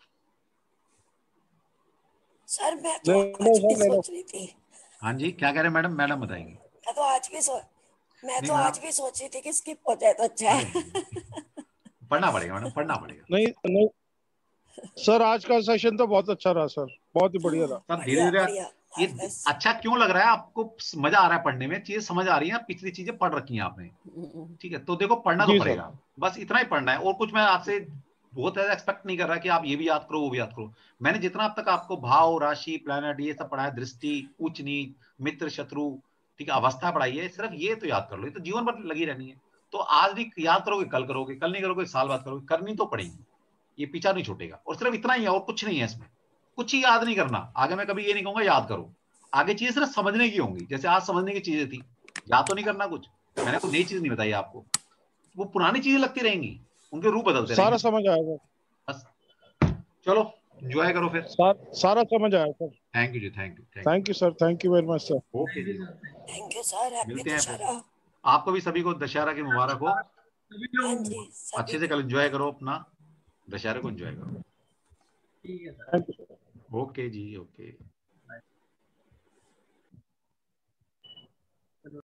सर मैं तो आज भी सोच रही थी। हाँ जी, क्या कह रहे हैं मैडम? मैडम बताएंगे। मैं तो आज भी सोच मैं तो आज भी सोच रही थी कि स्किप हो जाए तो अच्छा है। पढ़ना पड़ेगा मैडम, पढ़ना पड़ेगा। नहीं नहीं सर, आज का सेशन तो बहुत अच्छा रहा सर, बहुत ही बढ़िया रहा सर। धीरे धीरे ये अच्छा क्यों लग रहा है आपको? मजा आ रहा है पढ़ने में, चीजें समझ आ रही हैं, पिछली चीजें पढ़ रखी हैं आपने, ठीक है? तो देखो, पढ़ना तो पड़ेगा, बस इतना ही पढ़ना है, और कुछ मैं आपसे बहुत ज्यादा एक्सपेक्ट नहीं कर रहा कि आप ये भी याद करो वो भी याद करो। मैंने जितना अब तक आपको भाव, राशि, प्लैनेट, ये सब पढ़ाया, दृष्टि, उच्च नीच, मित्र, शत्रु, ठीक है, अवस्था पढ़ाई है, सिर्फ ये तो याद कर लो, ये तो जीवन भर लगी रहनी है। तो आज भी याद करोगे, कल करोगे, कल नहीं करोगे साल बाद करोगे, करनी तो पड़ेगी, ये पीछा नहीं छूटेगा, और सिर्फ इतना ही है, और कुछ नहीं है इसमें, कुछ ही याद नहीं करना। आगे मैं कभी ये नहीं कहूंगा याद करो, आगे चीजें सिर्फ समझने की होंगी, जैसे आज समझने की चीजें थी, याद तो नहीं करना कुछ, मैंने कोई नई चीज नहीं बताई आपको, वो पुरानी चीजें लगती रहेंगी, उनके रूप बदलते रहेंगे, सारा समझ आएगा बस। चलो एंजॉय करो फिर, सार, सारा समझ आया सर। थैंक यू जी, thank you thank you sir, thank you very much sir. Okay जी, थैंक यू सर, मिलते हैं फिर। आपको भी सभी को दशहरा की मुबारक हो, अच्छे से कल एंजॉय करो, अपना दशहरे को एंजॉय करो। ठीक है सर, ओके जी, ओके।